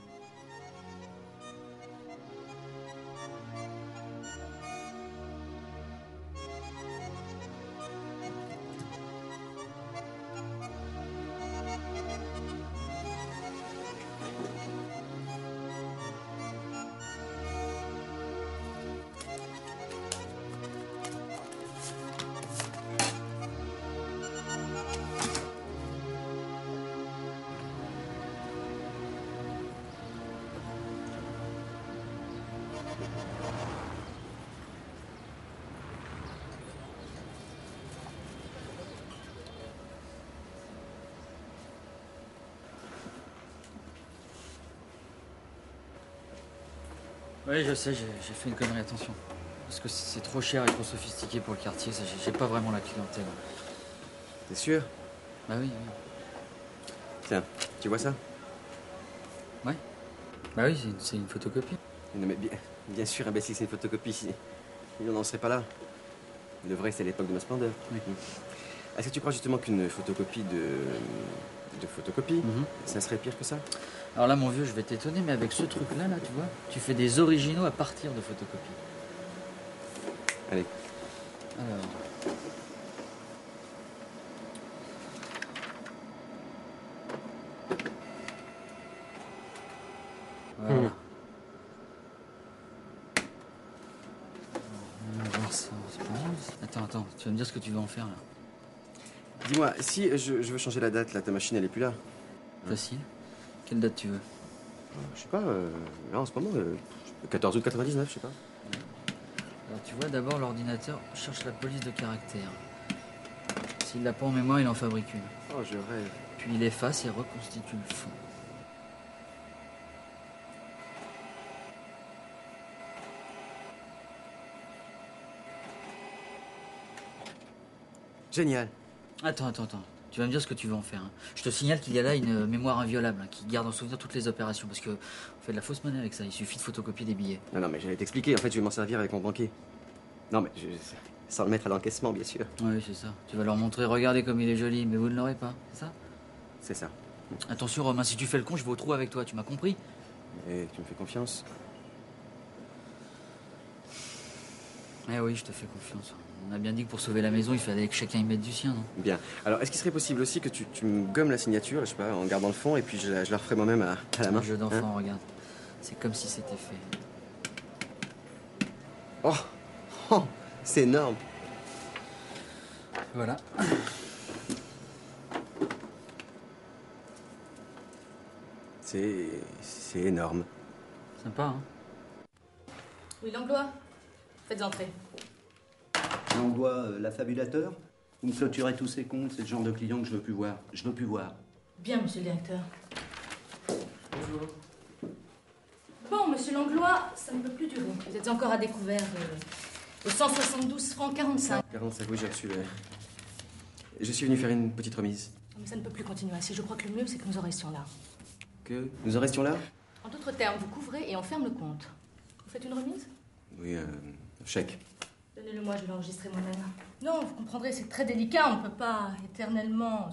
Oui, je sais, j'ai j'ai fait une connerie, attention. Parce que c'est trop cher et trop sophistiqué pour le quartier, ça, j'ai- j'ai pas vraiment la clientèle. T'es sûr? Bah oui, oui. Tiens, tu vois ça? Ouais. Bah oui, c'est une, c'est une photocopie. Non mais bien, bien sûr, imbécile, c'est une photocopie. Si- Sinon, on n'en serait pas là. Le vrai, c'est l'époque de ma splendeur. Oui. Est-ce que tu crois justement qu'une photocopie de... de photocopie, Mhm. ça serait pire que ça? Alors là, mon vieux, je vais t'étonner, mais avec ce truc-là, là, tu vois, tu fais des originaux à partir de photocopies. Allez. Alors. Voilà. Mhm. On va voir ça, c'est pas mal. Attends, attends, tu vas me dire ce que tu veux en faire, là. Dis-moi, si je, je veux changer la date, là, ta machine, elle est plus là. Facile. Quelle date tu veux? Je sais pas, euh, là, en ce moment, euh, le quatorze août quatre-vingt-dix-neuf, je sais pas. Alors tu vois, d'abord, l'ordinateur cherche la police de caractère. S'il l'a pas en mémoire, il en fabrique une. Oh, je rêve. Puis il efface et reconstitue le fond. Génial. Attends, attends, attends. Tu vas me dire ce que tu veux en faire. hein. Je te signale qu'il y a là une euh, mémoire inviolable hein, qui garde en souvenir toutes les opérations. Parce que on fait de la fausse monnaie avec ça. Il suffit de photocopier des billets. Non, non, mais j'allais t'expliquer. En fait, je vais m'en servir avec mon banquier. Non, mais je... sans le mettre à l'encaissement, bien sûr. Oui, c'est ça. Tu vas leur montrer, regardez comme il est joli, mais vous ne l'aurez pas, c'est ça? C'est ça. Attention, Romain, si tu fais le con, je vais au trou avec toi. Tu m'as compris? Et tu me fais confiance? Eh oui, je te fais confiance. On a bien dit que pour sauver la maison, il fallait que chacun y mette du sien, non? Bien. Alors, est-ce qu'il serait possible aussi que tu, tu me gommes la signature, je sais pas, en gardant le fond, et puis je la, je la referai moi-même à, à la main? Un jeu d'enfant, hein? regarde. C'est comme si c'était fait. Oh, oh c'est énorme. Voilà. C'est... c'est énorme. Sympa, hein? Oui, Langlois. Faites entrer. Langlois, euh, l'affabulateur? Vous me clôturez tous ces comptes, c'est le genre de client que je veux plus voir. Je veux plus voir. Bien, monsieur le directeur. Bonjour. Bon, monsieur Langlois, ça ne peut plus durer. Vous êtes encore à découvert euh, aux cent soixante-douze francs quarante-cinq. quarante-cinq, oui, j'ai reçu le... Je suis venu faire une petite remise. Mais ça ne peut plus continuer ainsi. Je crois que le mieux, c'est que nous en restions là. Que nous en restions là? En d'autres termes, vous couvrez et on ferme le compte. Vous faites une remise? Oui, euh, chèque. Donnez-le-moi, je vais l'enregistrer moi-même. Non, vous comprendrez, c'est très délicat. On ne peut pas éternellement...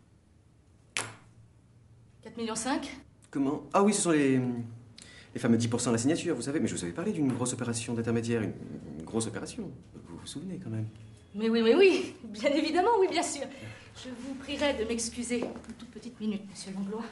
quatre virgule cinq millions? Comment? Ah oui, ce sont les... les fameux dix pour cent de la signature, vous savez. Mais je vous avais parlé d'une grosse opération d'intermédiaire. Une... une grosse opération. Vous vous souvenez, quand même? Mais oui, mais oui, bien évidemment, oui, bien sûr. Je vous prierai de m'excuser une toute petite minute, monsieur Langlois.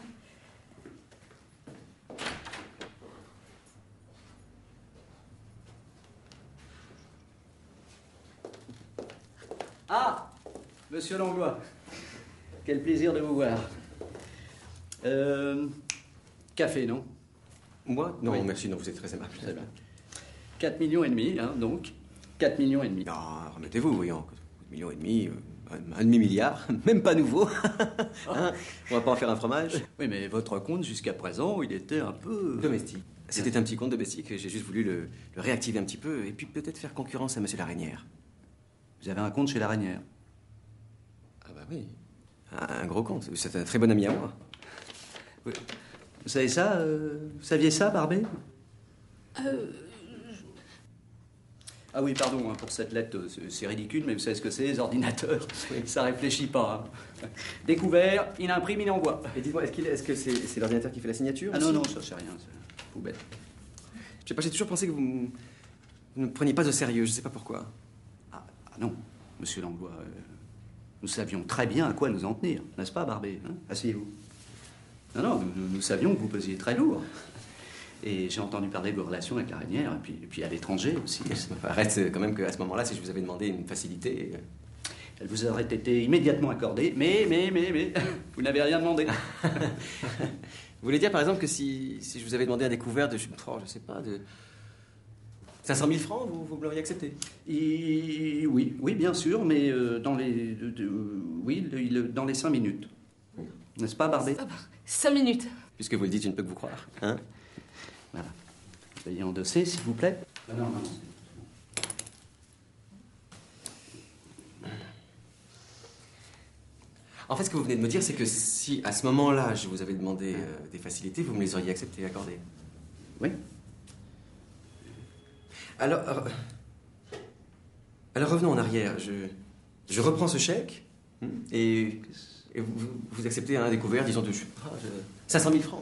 Ah, monsieur Langlois, quel plaisir de vous voir. Euh, café, non? Moi? Non, Oui. merci, non, vous êtes très aimable. Très bien. quatre millions et demi, hein, donc. quatre millions et demi. Non, remettez-vous, voyons. quatre millions et demi, euh, un, un demi-milliard, même pas nouveau. Hein? On va pas en faire un fromage? Oui, mais votre compte, jusqu'à présent, il était un peu... Domestique. C'était un petit compte domestique, j'ai juste voulu le, le réactiver un petit peu, et puis peut-être faire concurrence à monsieur Laraynière. Vous avez un compte chez Laraynière? Ah bah oui, un, un gros compte. C'est un très bon ami à moi. Oui. Vous savez ça euh, Vous saviez ça, Barbet? Euh... Ah oui, pardon, hein, pour cette lettre, c'est ridicule, mais vous savez ce que c'est, les ordinateurs? Oui. Ça réfléchit pas. Hein. Découvert, il imprime, il envoie. Et dites-moi, est-ce est -ce que c'est c'est l'ordinateur qui fait la signature? Ah non, aussi? non, ça c'est rien, c'est poubelle. Je sais pas, j'ai toujours pensé que vous, m- vous ne me preniez pas au sérieux, je sais pas pourquoi. Ah, ah non, monsieur Langlois, euh, nous savions très bien à quoi nous en tenir, n'est-ce pas, Barbet, hein? Asseyez-vous. Non, non, nous, nous savions que vous pesiez très lourd. Et j'ai entendu parler de vos relations avec Laraynière, et puis, et puis à l'étranger aussi. Ça me paraît quand même qu'à ce moment-là, si je vous avais demandé une facilité... euh, Elle vous aurait été immédiatement accordée, mais, mais, mais, mais, vous n'avez rien demandé. Vous voulez dire, par exemple, que si, si je vous avais demandé un découvert de, je, oh, je sais pas, de cinq cent mille francs, vous, vous me l'auriez accepté? Et, oui, oui, bien sûr, mais euh, dans les, de, de, oui, le, le, dans les cinq minutes. N'est-ce pas, Barbet? Ah bah, cinq minutes. Puisque vous le dites, je ne peux que vous croire. Hein? Voilà. Veuillez endosser, s'il vous plaît. Non, non, non. En fait, ce que vous venez de me dire, c'est que si, à ce moment-là, je vous avais demandé euh, des facilités, vous me les auriez acceptées et accordées. Oui. Alors, alors, alors revenons en arrière. Je, je reprends ce chèque et, et vous, vous- vous acceptez un découvert, disons, de je sais pas, de cinq cent mille francs.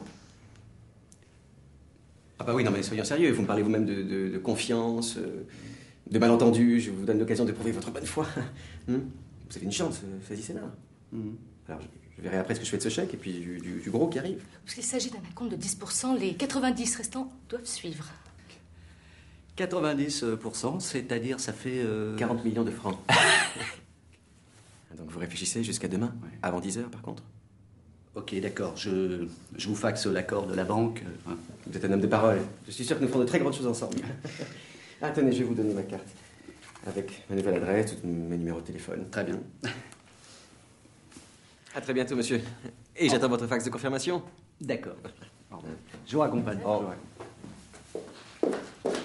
Ah bah oui, non mais soyons sérieux, vous me parlez vous-même de, de- de confiance, euh, de malentendu, je vous donne l'occasion de prouver votre bonne foi. Hmm? Vous avez une chance, euh, saisissez-la. Hmm. Alors je, je verrai après ce que je fais de ce chèque et puis du, du- du gros qui arrive. Parce qu'il s'agit d'un compte de dix pour cent, les quatre-vingt-dix restants doivent suivre. quatre-vingt-dix pour cent, c'est-à-dire ça fait... euh, quarante millions de francs. Donc vous réfléchissez jusqu'à demain, avant dix heures par contre. Ok, d'accord, je, je vous faxe l'accord de la banque. euh, hein. Vous êtes un homme de parole. Je suis sûr que nous ferons de très grandes choses ensemble. Ah, tenez, je vais vous donner ma carte. Avec ma nouvelle adresse, tous mes numéros de téléphone. Très bien. À très bientôt, monsieur. Et j'attends votre fax de confirmation. D'accord. Je vous raccompagne. Oh. Je vous raccompagne.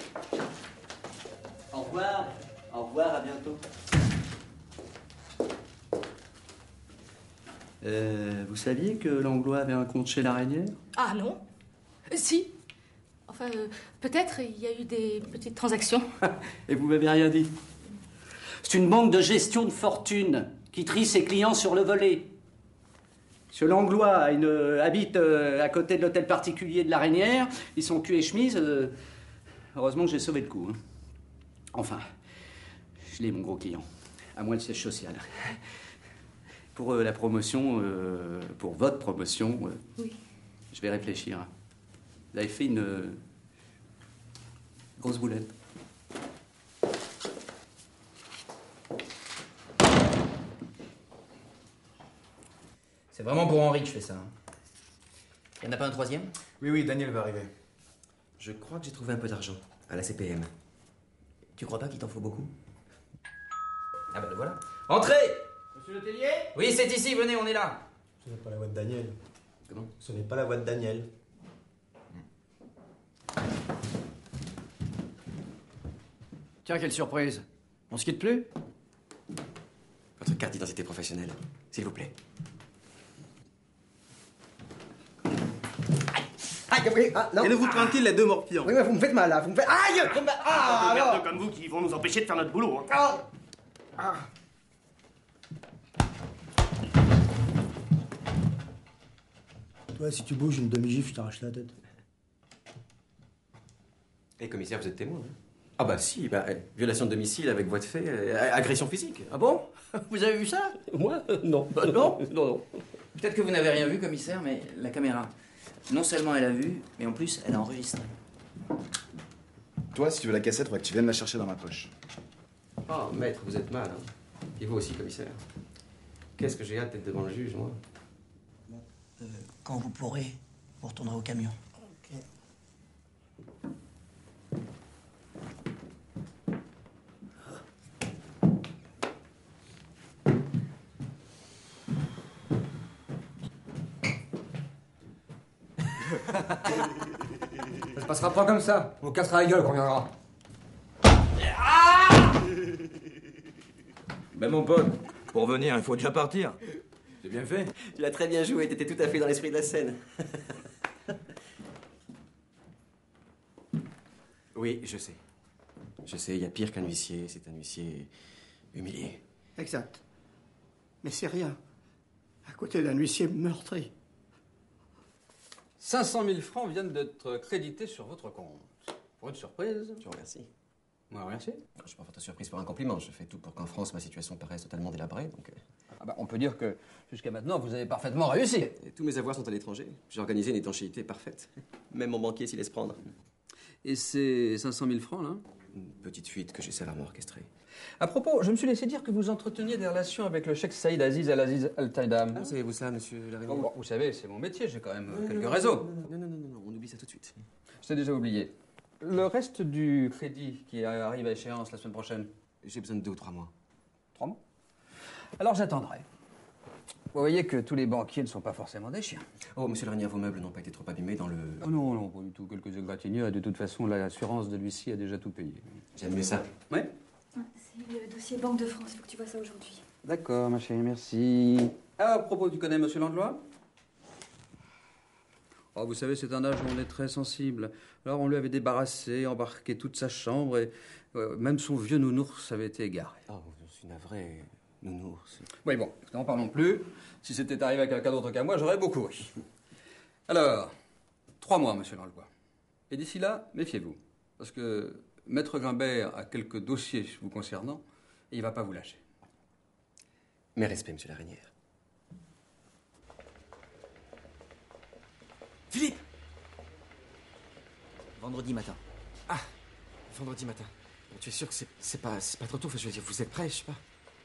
Au revoir. Au revoir, à bientôt. Euh, vous saviez que Langlois avait un compte chez Laraynière? Ah non? Euh, Si. Enfin, euh, peut-être il y a eu des petites transactions. Et vous m'avez rien dit. C'est une banque de gestion de fortune qui trie ses clients sur le volet. Monsieur Langlois a une, euh, habite euh, à côté de l'hôtel particulier de Laraynière. Ils sont cul et chemise. euh, heureusement que j'ai sauvé le coup. hein. Enfin, Je l'ai, mon gros client. À moins le siège social. Pour euh, la promotion, euh, pour votre promotion, euh, Oui. je vais réfléchir. Vous avez fait une euh, grosse boulette. C'est vraiment pour Henri que je fais ça. Il n'y en a pas un troisième? Oui, oui, Daniel va arriver. Je crois que j'ai trouvé un peu d'argent à la C P M. Tu crois pas qu'il t'en faut beaucoup? Ah bah le voilà. Entrez! Monsieur Letellier? Oui, c'est ici, venez, on est là. Ce n'est pas la voix de Daniel. Comment? Ce n'est pas la voix de Daniel. Tiens, quelle surprise. On se quitte plus? Votre carte d'identité professionnelle, s'il vous plaît. Aïe, oui, ah, non. Et ne vous tranquille, les deux morpions. Oui, mais vous me faites mal, là. Vous me faites. Aïe! Vous me... Ah, Des merdeux alors. comme vous qui vont nous empêcher de faire notre boulot. Hein. Ah. Ah. Toi, si tu bouges une demi-gifle, je t'arrache la tête. Et commissaire, vous êtes témoin, hein? Ah bah si, bah, euh, violation de domicile avec voie de fait, euh, agression physique. Ah bon? Vous avez vu ça? Moi? Non. Bah non. Non, non. Peut-être que vous n'avez rien vu, commissaire, mais la caméra, non seulement elle a vu, mais en plus elle a enregistré. Toi, si tu veux la cassette, faudrait que tu viennes la chercher dans ma poche. Oh, maître, vous êtes mal, hein. Et vous aussi, commissaire. Qu'est-ce que j'ai hâte d'être devant le juge, moi. Euh, quand vous pourrez, vous retournerez au camion. Ça se passera pas comme ça. On cassera la gueule quand on viendra. Ben mon pote, pour venir, il faut déjà partir. C'est bien fait. Tu l'as très bien joué, t'étais tout à fait dans l'esprit de la scène. Oui, je sais. Je sais, il y a pire qu'un huissier, c'est un huissier humilié. Exact. Mais c'est rien. À côté d'un huissier meurtri. cinq cent mille francs viennent d'être crédités sur votre compte. Pour une surprise. Je vous remercie. Moi, merci. Je suis pas votre surprise pour un compliment. Je fais tout pour qu'en France, ma situation paraisse totalement délabrée, donc... euh, Ah bah, on peut dire que jusqu'à maintenant, vous avez parfaitement réussi. Et tous mes avoirs sont à l'étranger. J'ai organisé une étanchéité parfaite. Même mon banquier s'y laisse prendre. Et ces cinq cent mille francs, là? Une petite fuite que j'ai savamment orchestrée. À propos, je me suis laissé dire que vous entreteniez des relations avec le cheikh Saïd Aziz Al-Aziz Al-Taïdam. Ah, savez-vous ça, monsieur Larigny? Oh, vous savez, c'est mon métier, j'ai quand même Non, quelques non, réseaux. Non, non, non, non, non, on oublie ça tout de suite. Je t'ai déjà oublié. Le reste du crédit qui arrive à échéance la semaine prochaine? J'ai besoin de deux ou trois mois. Trois mois? Alors j'attendrai. Vous voyez que tous les banquiers ne sont pas forcément des chiens. Oh, monsieur Larigny, vos meubles n'ont pas été trop abîmés dans le... Oh non, non, pas du tout. Quelques égratignures et de toute façon, l'assurance de l'huissier a déjà tout payé. J'aime mieux ça. Ouais? C'est le dossier Banque de France, il faut que tu vois ça aujourd'hui. D'accord, ma chérie, merci. Ah, à propos, tu connais monsieur Langlois? Oh, vous savez, c'est un âge où on est très sensible. Alors, on lui avait débarrassé, embarqué toute sa chambre, et euh, même son vieux nounours avait été égaré. Oh, je suis navré, nounours. Oui, bon, n'en parlons plus. Si c'était arrivé à quelqu'un d'autre qu'à moi, j'aurais beaucoup ri. Alors, trois mois, monsieur Langlois. Et d'ici là, méfiez-vous. Parce que Maître Grimbert a quelques dossiers vous concernant, et il va pas vous lâcher. Mes respects, monsieur Larigny. Philippe! Vendredi matin. Ah, vendredi matin. Bon, tu es sûr que c'est c'est pas, c'est pas trop tôt? Enfin, je veux dire, vous êtes prêts, je sais pas.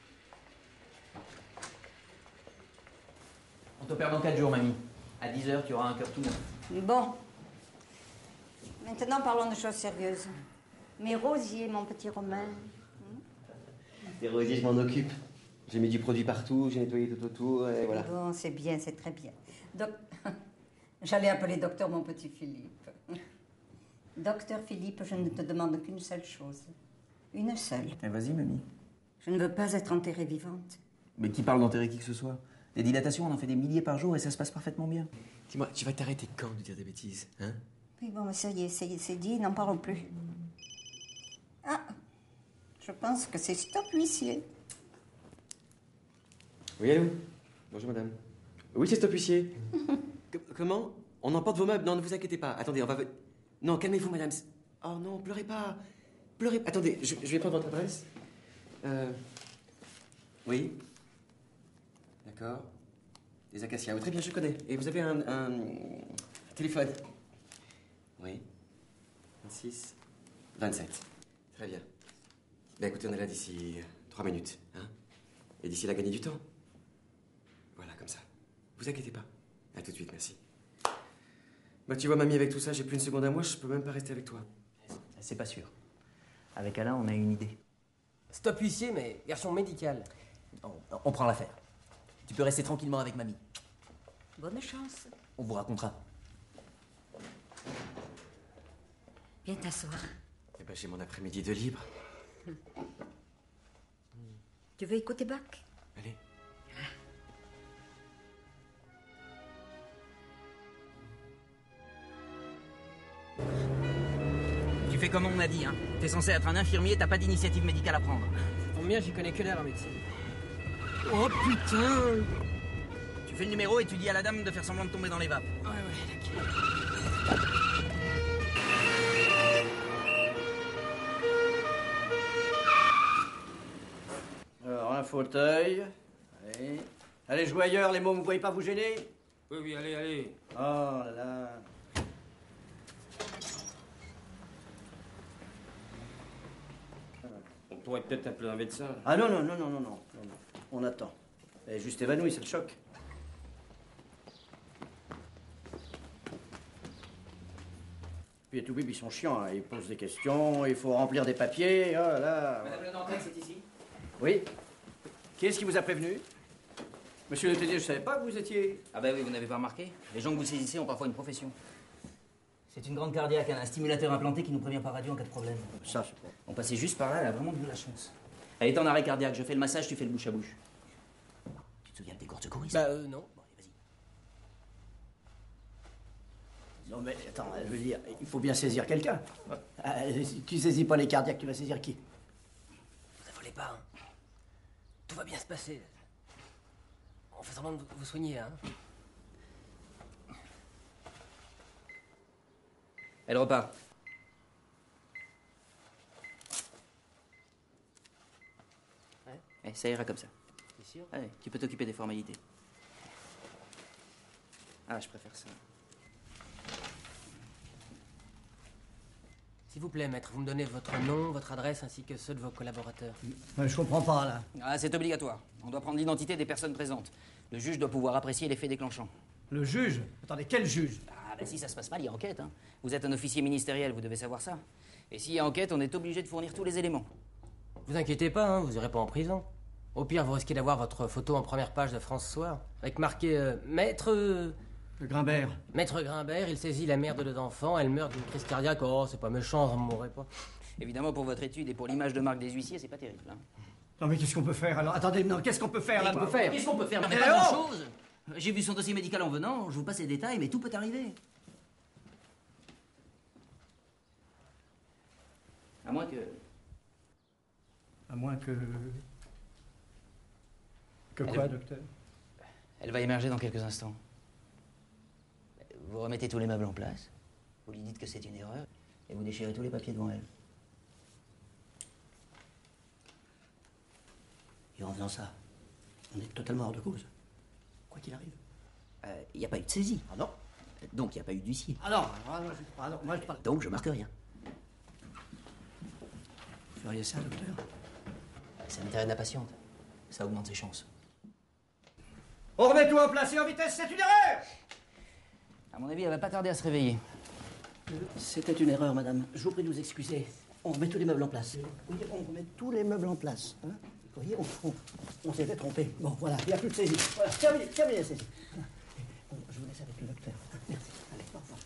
On t'opère dans quatre jours, mamie. À dix heures, tu auras un cœur tout neuf. Bon. Maintenant, parlons de choses sérieuses. Mes rosiers, mon petit Romain. Les rosiers, je m'en occupe. J'ai mis du produit partout, j'ai nettoyé tout autour, et voilà. Bon, c'est bien, c'est très bien. Doc... J'allais appeler docteur mon petit Philippe. Docteur Philippe, je ne te demande qu'une seule chose. Une seule. Eh, vas-y, mamie. Je ne veux pas être enterrée vivante. Mais qui parle d'enterrer qui que ce soit? Les dilatations, on en fait des milliers par jour et ça se passe parfaitement bien. Dis-moi, tu vas t'arrêter quand de dire des bêtises, hein? Oui, bon, mais ça y est, c'est c'est dit, n'en parlons plus. Ah, je pense que c'est stop, huissier. Oui, allô? Bonjour, madame. Oui, c'est stop, huissier. Que- comment? On emporte vos meubles? Non, ne vous inquiétez pas. Attendez, on va... ve- Non, calmez-vous, madame. Oh non, pleurez pas. Pleurez pas. Attendez, je, je vais prendre votre adresse. Euh... Oui. D'accord. Des acacias. Oui, très bien, je connais. Et vous avez un, un... téléphone? Oui. vingt-six, vingt-sept. Très bien. Ben écoutez, on est là d'ici trois minutes, hein. Et d'ici là, gagner du temps. Voilà, comme ça. Vous inquiétez pas. À tout de suite, merci. Bah tu vois, mamie, avec tout ça, j'ai plus une seconde à moi, je peux même pas rester avec toi. C'est pas sûr. Avec Alain, on a une idée. Stop huissier, mais version médicale. On, on prend l'affaire. Tu peux rester tranquillement avec mamie. Bonne chance. On vous racontera. Viens t'asseoir. Eh ben, j'ai mon après-midi de libre. Tu veux écouter Bach? Allez. Tu fais comme on m'a dit, hein. T'es censé être un infirmier, t'as pas d'initiative médicale à prendre. Pour bien, j'y connais que l'air en médecine. Oh putain! Tu fais le numéro et tu dis à la dame de faire semblant de tomber dans les vapes. Ouais, ouais, d'accord. Alors, un fauteuil. Allez. Allez, jouez ailleurs, les mômes, vous ne voyez pas vous gêner? Oui, oui, allez, allez. Oh là là. On pourrait peut-être appeler un médecin. Ah non, non, non, non, non, non, non, non. On attend. Elle est juste évanouie, c'est le choc. Puis tout bébé, ils sont chiants, hein. Ils posent des questions, il faut remplir des papiers, oh là là. Madame le dentiste, c'est ici? Oui. Qui est-ce qui vous a prévenu? Monsieur le T D, je ne savais pas que vous étiez... Ah ben oui, vous n'avez pas remarqué? Les gens que vous saisissez ont parfois une profession. C'est une grande cardiaque, un stimulateur implanté qui nous prévient par radio en cas de problème. Ça, c'est bon. On passait juste par là, elle a vraiment de la chance. Elle est en arrêt cardiaque, je fais le massage, tu fais le bouche à bouche. Tu te souviens des cours de secouristes? Bah euh, non. Bon, allez, vas-y. Non mais attends, je veux dire, il faut bien saisir quelqu'un. Ah, si tu saisis pas les cardiaques, tu vas saisir qui? Vous affolez pas, hein. Tout va bien se passer. On fait semblant de vous soigner, hein. Elle repart. Ouais. Eh, ça ira comme ça. T'es sûr? Allez, tu peux t'occuper des formalités. Ah, je préfère ça. S'il vous plaît, maître, vous me donnez votre nom, votre adresse ainsi que ceux de vos collaborateurs. Je comprends pas, là. Ah, c'est obligatoire. On doit prendre l'identité des personnes présentes. Le juge doit pouvoir apprécier les faits déclenchants. Le juge? Attendez, quel juge? Ah, ben si ça se passe mal, il y a enquête, hein. Vous êtes un officier ministériel, vous devez savoir ça. Et s'il y a enquête, on est obligé de fournir tous les éléments. Vous inquiétez pas, hein, vous irez pas en prison. Au pire, vous risquez d'avoir votre photo en première page de France Soir, avec marqué euh, Maître... euh, Le Grimbert. Maître Grimbert, il saisit la mère de deux enfants, elle meurt d'une crise cardiaque. Oh, c'est pas méchant, ça me mourrait pas. Évidemment, pour votre étude et pour l'image de marque des huissiers, c'est pas terrible, hein. Non mais qu'est-ce qu'on peut faire alors? Attendez, non, qu'est-ce qu'on peut faire là? Qu'est-ce qu'on peut faire Qu'est-ce qu'on peut faire Mais Pas oh grand-chose. J'ai vu son dossier médical en venant, je vous passe les détails, mais tout peut arriver. À moins que... À moins que... Que Elle quoi, va- docteur? Elle va émerger dans quelques instants. Vous remettez tous les meubles en place, vous lui dites que c'est une erreur, et vous déchirez tous les papiers devant elle. Et en faisant ça, on est totalement hors de cause. Quoi qu'il arrive. Il n'y a pas eu de saisie. Ah non? Donc il n'y a pas eu d'huissier. Ah non, ah non, je- ah non, moi je parle... Donc je marque rien. Vous feriez ça, docteur? C'est l'intérêt de la patiente. Ça augmente ses chances. On remet tout en place et en vitesse, c'est une erreur! À mon avis, elle va pas tarder à se réveiller. C'était une erreur, madame. Je vous prie de nous excuser. On remet tous les meubles en place. Oui, on remet tous les meubles en place. Hein? Vous voyez, on, on, on s'était trompé. Bon, voilà, il n'y a plus de saisie. Voilà, terminé, terminé la saisie. Bon, je vous laisse avec le docteur. Merci. Allez, au revoir.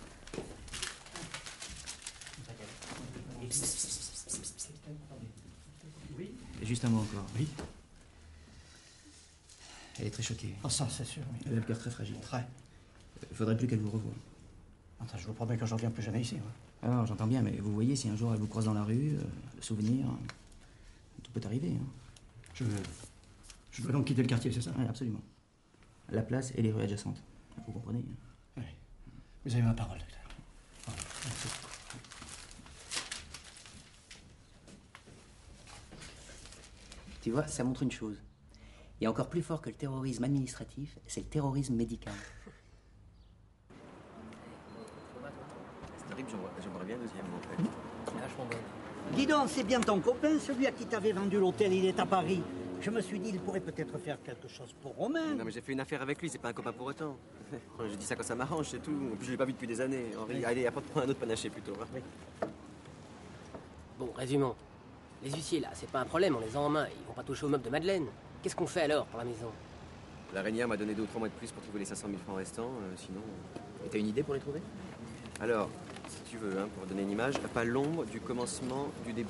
Oui? Juste un mot encore. Oui? Elle est très choquée. Oh, ça, c'est sûr, oui. Elle a le cœur très fragile. Très. Il faudrait plus qu'elle vous revoie. Attends, je vous promets que je reviens plus jamais ici. Moi. Ah non, j'entends bien, mais vous voyez, si un jour elle vous croise dans la rue, euh, le souvenir, tout peut arriver. Hein. Je, je dois donc quitter le quartier, c'est ça? Oui, absolument. La place et les rues adjacentes. Vous comprenez? Oui. Vous avez ma parole, docteur. Oh, merci. Tu vois, ça montre une chose. Il y a encore plus fort que le terrorisme administratif, c'est le terrorisme médical. C'est terrible, j'aimerais bien un deuxième, en fait. Vachement bonne. Dis donc, c'est bien ton copain, celui à qui t'avais vendu l'hôtel, il est à Paris. Je me suis dit, il pourrait peut-être faire quelque chose pour Romain. Non, mais j'ai fait une affaire avec lui, c'est pas un copain pour autant. Je dis ça quand ça m'arrange, c'est tout. En plus, je l'ai pas vu depuis des années. Henri, allez, apporte-moi un autre panaché plutôt. Hein. Oui. Bon, résumons. Les huissiers, là, c'est pas un problème, on les a en main. Ils vont pas toucher au meuble de Madeleine. Qu'est-ce qu'on fait alors pour la maison? La Reynière m'a donné deux ou trois mois de plus pour trouver les cinq cent mille francs restants, euh, sinon... Et t'as une idée pour les trouver? Alors, si tu veux, hein, pour donner une image, pas l'ombre du commencement du début.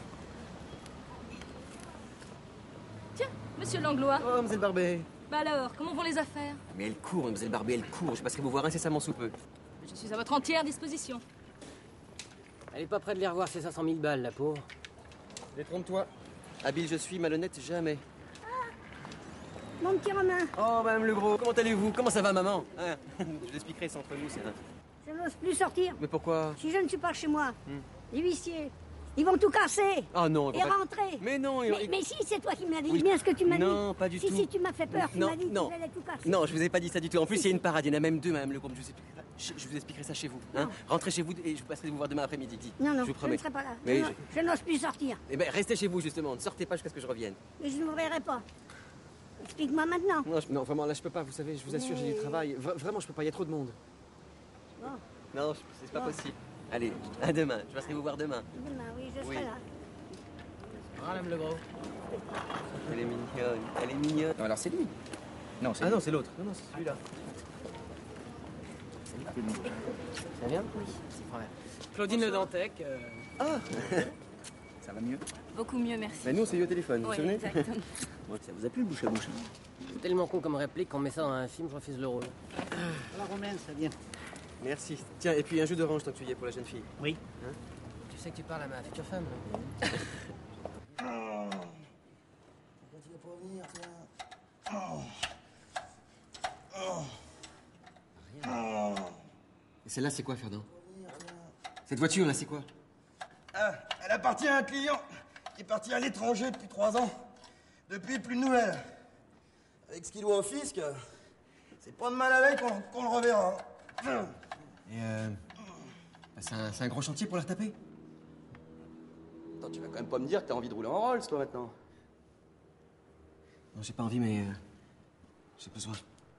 Tiens, monsieur Langlois. Oh, mademoiselle Barbet. Bah alors, comment vont les affaires? Mais elle court, mademoiselle Barbet, elle court. Je passerai vous voir incessamment sous peu. Je suis à votre entière disposition. Elle est pas près de les revoir, ces cinq cent mille balles, la pauvre. Détrompe-toi. Habile je suis, malhonnête jamais. Mon petit Romain. Oh, madame le gros, comment allez-vous? Comment ça va, maman hein? Je l'expliquerai, c'est entre nous, c'est un... Je n'ose plus sortir. Mais pourquoi? Si je ne suis pas chez moi, Hmm. les huissiers, ils vont tout casser. Oh non, Et pas- rentrer. Mais non, mais, il- mais si, c'est toi qui me l'as dit. Oui. Bien ce que tu m'as dit. Non, pas du si, tout. Si, tu m'as fait peur. Tu Non, m'as dit non. qu'il allait tout casser. Non, je vous ai pas dit ça du tout. En plus, il y a une parade, il y en a même deux, madame le groupe. Je vous expliquerai, je, je vous expliquerai ça chez vous. Hein. Rentrez chez vous et je passerai vous voir demain après-midi. Dis. Non, non, je je, vous promets. ne serai pas là. Mais je je- n'ose- je n'ose plus sortir. Eh ben, restez chez vous, justement. Ne sortez pas jusqu'à ce que je revienne. Mais je ne me verrai pas. Explique-moi maintenant. Non, je- non, vraiment, là, je peux pas. Vous savez, je vous assure, j'ai du travail. V- vraiment, je peux pas. Il y a trop de monde. Bon, Non, je- c'est pas Bon. possible. Allez, à demain. Je passerai vous voir demain. demain, oui, je Oui. serai là. Madame le gros. Elle est mignonne. Elle est mignonne. Non, alors c'est lui. Non, c'est Ah lui. non, c'est l'autre. Non, non, c'est celui-là. Ça vient? Oui, c'est frère. Claudine Le Dantec. euh, Ah Ça va mieux? Beaucoup mieux, merci. Mais nous, on s'est eu au téléphone, vous vous Oui, souvenez exactement. Bon, ça vous a plu le bouche à bouche hein? C'est tellement con comme réplique qu'on met ça dans un film, je refuse le rôle. La Romaine, ça vient. Merci. Tiens, et puis un jus d'orange tant que tu y es pour la jeune fille. Oui. Hein? Tu sais que tu parles à ma future femme. Pourquoi tu vas pas venir, tiens? Et celle-là, c'est quoi, Ferdinand? Cette voiture, là, c'est quoi? Ah, elle appartient à un client qui est parti à l'étranger depuis trois ans. Depuis, plus de nouvelles. Avec ce qu'il doit au fisc, c'est pas demain la veille qu'on qu'on le reverra. Et euh... bah, c'est un, c'est un gros chantier pour la retaper? Attends, tu vas quand même pas me dire que t'as envie de rouler en Rolls, toi, maintenant. Non, j'ai pas envie, mais... euh, j'ai besoin.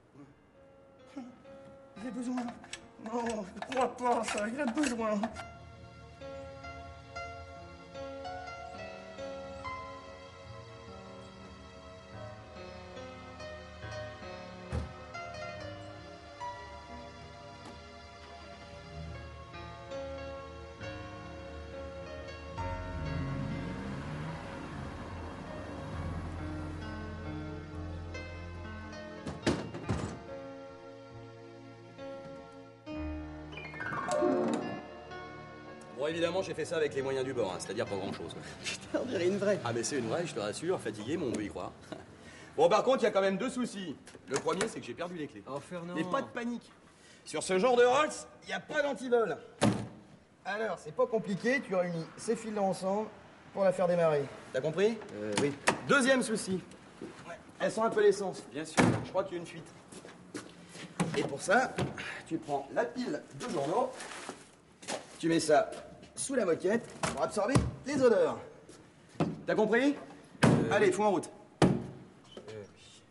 J'ai besoin. Non, je crois pas, ça, il a besoin. Bon, évidemment, j'ai fait ça avec les moyens du bord, hein, c'est-à-dire pas grand-chose. Putain, on dirait une vraie. Ah, mais c'est une vraie, je te rassure, fatigué, mais on veut y croire. Bon, par contre, il y a quand même deux soucis. Le premier, c'est que j'ai perdu les clés. Oh, Fernand. Mais pas de panique. Sur ce genre de Rolls, il n'y a pas d'antivol. Alors, c'est pas compliqué, tu réunis ces fils-là ensemble pour la faire démarrer. T'as compris? Euh, oui. Deuxième souci. Ouais, elles sont un peu l'essence. Bien sûr. Je crois qu'il y a une fuite. Et pour ça, tu prends la pile de journaux, tu mets ça sous la moquette pour absorber les odeurs. T'as compris? Allez, fous en route. Euh, oui.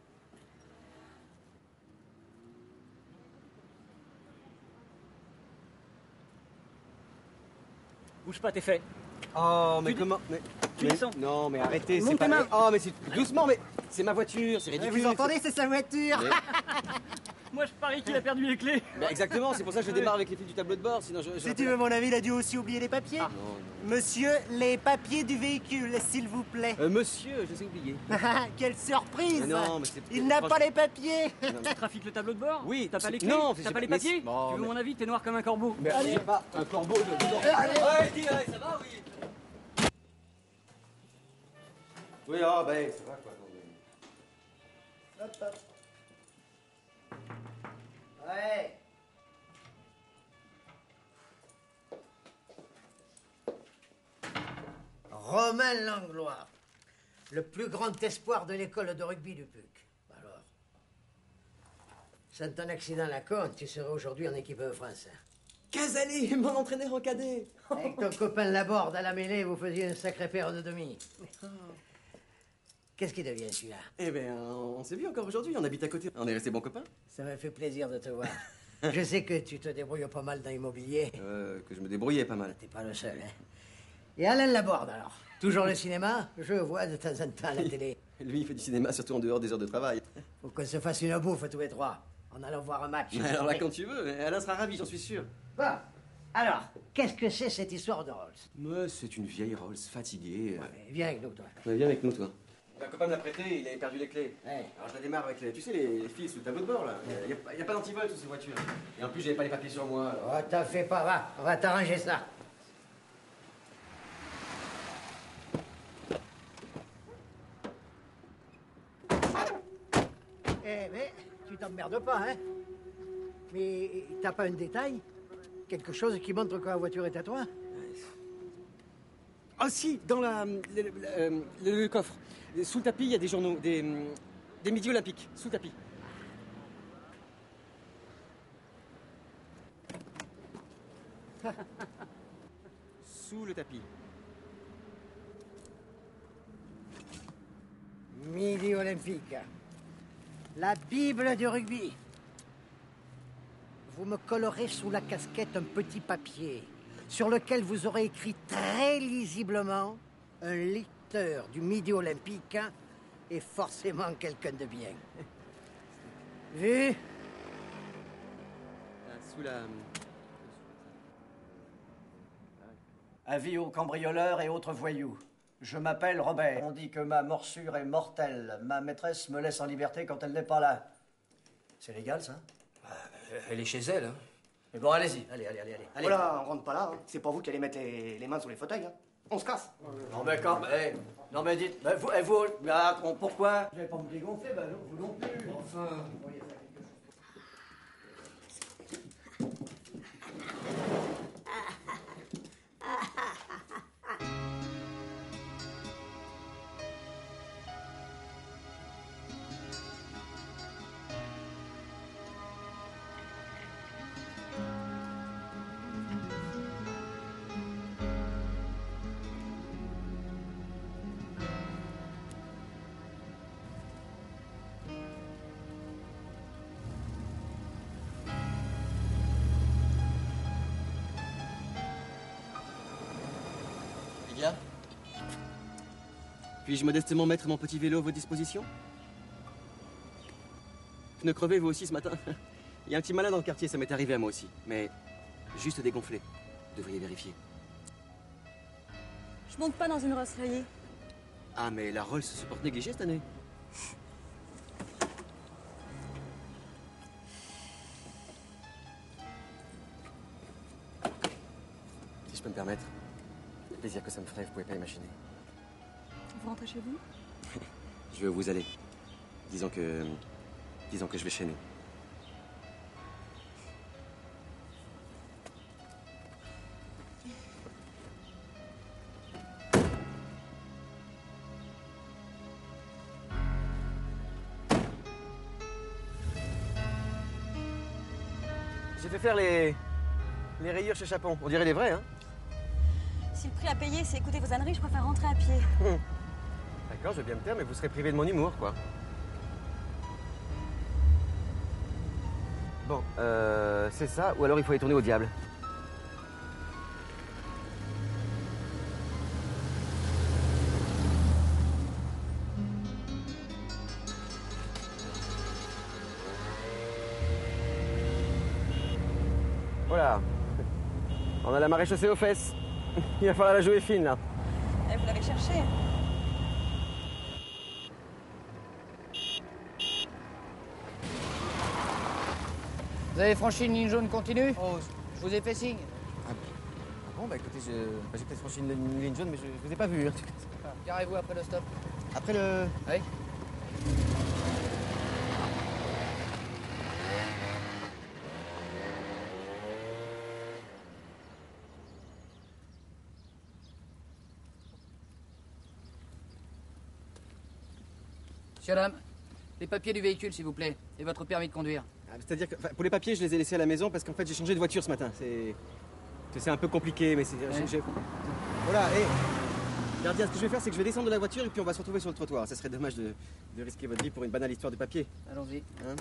Bouge pas, t'es fait. Oh, mais Tu- comment mais, tu mais- descends. Non, mais arrêtez, Monte c'est pas... tes mains. Oh, mais c'est... Doucement, mais... C'est ma voiture, c'est ridicule. Vous entendez, c'est sa voiture. Mais- Moi, je parie qu'il a perdu les clés. Bah, exactement, c'est pour ça que je démarre avec les fils du tableau de bord, sinon je... je- Si tu veux mon avis, il a dû aussi oublier les papiers. Non, non. Monsieur, les papiers du véhicule, s'il vous plaît. Euh, monsieur, je les ai oubliés. Quelle surprise! Mais non, mais c'est- Il n'a pas les papiers! Tu trafiques le tableau de bord? Oui, T'as pas c'est- les clés? non, T'as c'est- pas les mais papiers? c'est- bon, Tu veux mais- mon avis? T'es noir comme un corbeau. Mais Allez. c'est pas un corbeau de... Ouais, dis, ouais, ça va, oui. Oui, ah, ben, ça va, quoi. Hop, hop. Ouais. Romain Langlois. Le plus grand espoir de l'école de rugby du Puc. Alors, sans ton accident à la côte, tu serais aujourd'hui en équipe de France. Casalet, mon entraîneur en cadet. Avec ton copain Laborde à la mêlée, vous faisiez une sacrée paire de demi. Qu'est-ce qui devient celui-là? Eh ben, on s'est vu encore aujourd'hui, on habite à côté. On est restés bons copains. Ça m'a fait plaisir de te voir. Je sais que tu te débrouilles pas mal dans l'immobilier. Euh, que je me débrouillais pas mal. T'es pas le seul, hein. Et Alain Laborde, alors? Toujours le cinéma? Je le vois de temps en temps à la télé. Lui, il fait du cinéma, surtout en dehors des heures de travail. Faut qu'on se fasse une bouffe tous les trois, en allant voir un match. Alors là, quand tu veux, Alain sera ravi, j'en suis sûr. Bon, alors, qu'est-ce que c'est cette histoire de Rolls? Mais c'est une vieille Rolls fatiguée. euh. Ouais, viens avec nous, toi. Ouais, viens avec nous, toi. Un copain me l'a prêté, il avait perdu les clés. Alors je la démarre avec les, tu sais, les, les fils sous le tableau de bord, là. Il n'y a, a, a pas d'antivol sur ces voitures. Et en plus, j'avais pas les papiers sur moi. alors. Oh, t'en fais pas, va, on va t'arranger ça. Eh, mais tu t'emmerdes pas, hein? Mais t'as pas un détail? Quelque chose qui montre que la voiture est à toi? Ah si, dans la, le, le- le- le- le coffre. Sous le tapis, il y a des journaux, des, des midis olympiques, sous le tapis. Sous le tapis. Midi olympique. La Bible du rugby. Vous me collerez sous la casquette un petit papier sur lequel vous aurez écrit très lisiblement un lecteur du Midi olympique est forcément quelqu'un de bien. Vu? Sous la... Avis aux cambrioleurs et autres voyous. Je m'appelle Robert. On dit que ma morsure est mortelle. Ma maîtresse me laisse en liberté quand elle n'est pas là. C'est légal, ça? Elle est chez elle, hein. Mais bon, allez-y. Allez, allez, allez, allez. allez. Voilà, on rentre pas là. Hein. C'est pas vous qui allez mettre les, les mains sur les fauteuils. Hein. On se casse. Non, mais quand... eh, non, mais dites... mais vous, eh, vous... mais attends, pourquoi? Vous n'allez pas me dégonfler, ben non, vous non plus. Enfin... Les gars, puis-je modestement mettre mon petit vélo à votre disposition? Pneu crevé, vous aussi, ce matin? Il y a un petit malin dans le quartier, ça m'est arrivé à moi aussi. Mais juste dégonflé. Vous devriez vérifier. Je monte pas dans une Rolls Royce. Ah, mais la Rolls se porte négligée cette année. Si je peux me permettre, le plaisir que ça me ferait, vous pouvez pas imaginer. Vous rentrez chez vous? Je vais où vous allez. Disons que... Disons que je vais chez nous. J'ai fait faire les... les rayures chez Chapon. On dirait les vrais, hein? Si le prix à payer, c'est écouter vos âneries, je préfère rentrer à pied. D'accord, je veux bien me taire, mais vous serez privé de mon humour, quoi. Bon, euh, c'est ça, ou alors il faut aller tourner au diable. Voilà. On a la marée chaussée aux fesses. Il va falloir la jouer fine, là. Eh, vous l'avez cherché. Vous avez franchi une ligne jaune continue? Oh, je vous ai fait signe. Ah bon, bah écoutez, je- bah, j'ai peut-être franchi une, une ligne jaune, mais je, je vous ai pas vu. hein. Garez-vous après le stop. Après le... Oui. Monsieur, dame, les papiers du véhicule, s'il vous plaît, et votre permis de conduire. Ah, c'est-à-dire que enfin, pour les papiers, je les ai laissés à la maison parce qu'en fait, j'ai changé de voiture ce matin. C'est c'est un peu compliqué, mais c'est... Ouais. j'ai- Voilà, et... Gardien, ce que je vais faire, c'est que je vais descendre de la voiture et puis on va se retrouver sur le trottoir. Ça serait dommage de, de risquer votre vie pour une banale histoire de papier. Allons-y. Hein?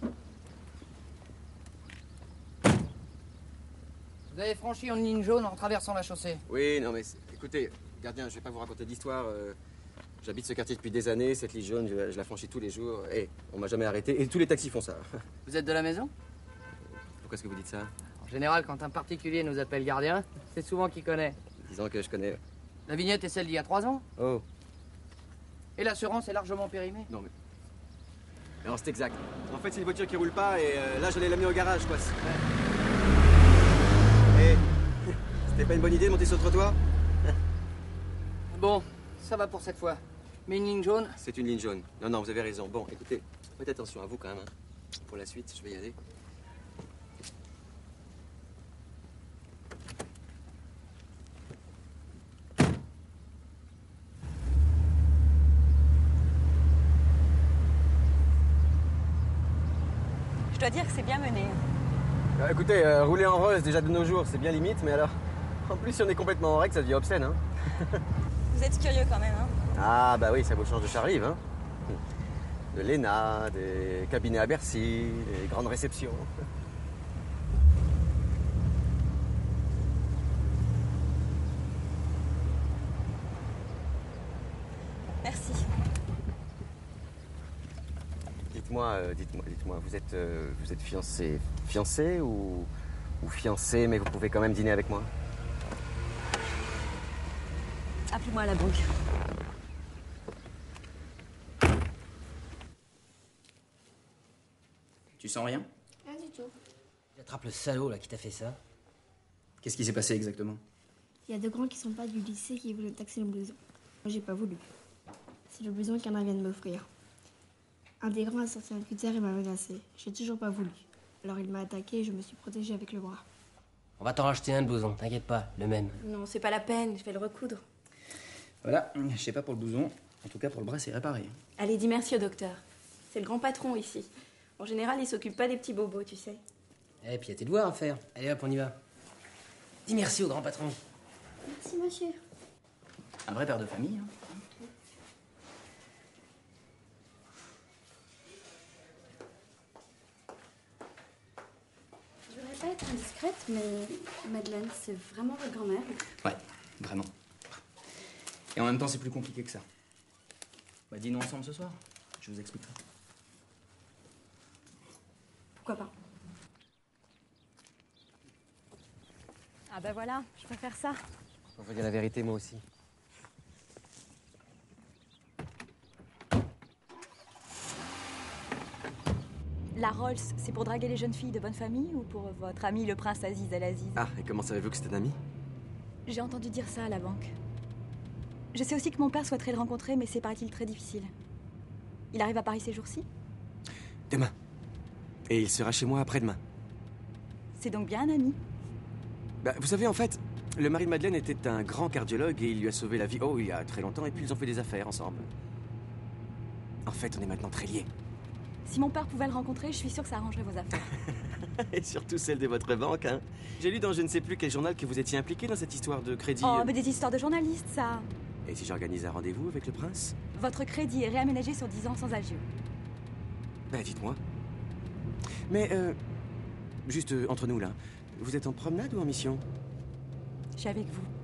Vous avez franchi en ligne jaune en traversant la chaussée. Oui, non mais c'est- écoutez, gardien, je vais pas vous raconter d'histoire. euh, J'habite ce quartier depuis des années, cette ligne jaune, je, je la franchis tous les jours. Et on m'a jamais arrêté. Et tous les taxis font ça. Vous êtes de la maison? Pourquoi est-ce que vous dites ça? En général, quand un particulier nous appelle gardien, c'est souvent qu'il connaît. Disons que je connais. La vignette est celle d'il y a trois ans. Oh, Et l'assurance est largement périmée. non mais... Non, c'est exact. En fait, c'est une voiture qui roule pas et euh, là, j'allais l'amener au garage, quoi. Et... C'était pas une bonne idée de monter sur le trottoir? Bon, ça va pour cette fois. Mais une ligne jaune? C'est une ligne jaune. Non, non, vous avez raison. Bon, écoutez, faites attention à vous quand même. Hein. Pour la suite, je vais y aller. Je dois dire que c'est bien mené. Euh, écoutez, euh, rouler en rose, déjà de nos jours, c'est bien limite, mais alors... En plus, si on est complètement en règle, ça devient obscène, hein. Vous êtes curieux quand même, hein? Ah, bah oui, ça vous change de Charrive, hein. De l'E N A, des cabinets à Bercy, des grandes réceptions. Merci. Dites-moi, euh, dites-moi, dites-moi, vous êtes, euh, vous êtes fiancé, fiancé ou, ou fiancé, mais vous pouvez quand même dîner avec moi? Appelez-moi à la banque. Tu sens rien? Rien du tout. Attrape le salaud là qui t'a fait ça. Qu'est-ce qui s'est passé exactement? Il y a deux grands qui sont pas du lycée qui voulaient taxer le blouson. Moi, j'ai pas voulu. C'est le blouson qu'un vient de m'offrir. Un des grands a sorti un cutter et m'a menacé. J'ai toujours pas voulu. Alors il m'a attaqué et je me suis protégée avec le bras. On va t'en racheter un de blouson, t'inquiète pas, le même. Non, c'est pas la peine, je vais le recoudre. Voilà, je sais pas pour le blouson, en tout cas pour le bras, c'est réparé. Allez, dis merci au docteur. C'est le grand patron ici. En général, il s'occupe pas des petits bobos, tu sais. Et puis il y a tes devoirs à faire. Allez hop, on y va. Dis merci au grand patron. Merci, monsieur. Un vrai père de famille. Hein. Je voudrais pas être indiscrète, mais Madeleine, c'est vraiment votre grand-mère? Ouais, vraiment. Et en même temps, c'est plus compliqué que ça. Bah, dînons ensemble ce soir, je vous expliquerai. Pourquoi pas? Ah bah voilà, je préfère ça. On va dire la vérité, moi aussi. La Rolls, c'est pour draguer les jeunes filles de bonne famille ou pour votre ami le prince Aziz El Aziz? Ah, et comment savez-vous que c'est un ami? J'ai entendu dire ça à la banque. Je sais aussi que mon père souhaiterait le rencontrer, mais c'est, paraît-il, très difficile. Il arrive à Paris ces jours-ci? Demain. Et il sera chez moi après-demain. C'est donc bien un ami. Bah, vous savez, en fait, le mari de Madeleine était un grand cardiologue et il lui a sauvé la vie, oh, il y a très longtemps, et puis ils ont fait des affaires ensemble. En fait, on est maintenant très liés. Si mon père pouvait le rencontrer, je suis sûre que ça arrangerait vos affaires. Et surtout celle de votre banque, hein. J'ai lu dans je ne sais plus quel journal que vous étiez impliqué dans cette histoire de crédit. Oh, mais des histoires de journalistes, ça. Et si j'organise un rendez-vous avec le prince? Votre crédit est réaménagé sur dix ans sans agios. Ben, dites-moi. Mais, euh, juste euh, entre nous, là, vous êtes en promenade ou en mission? Je suis avec vous.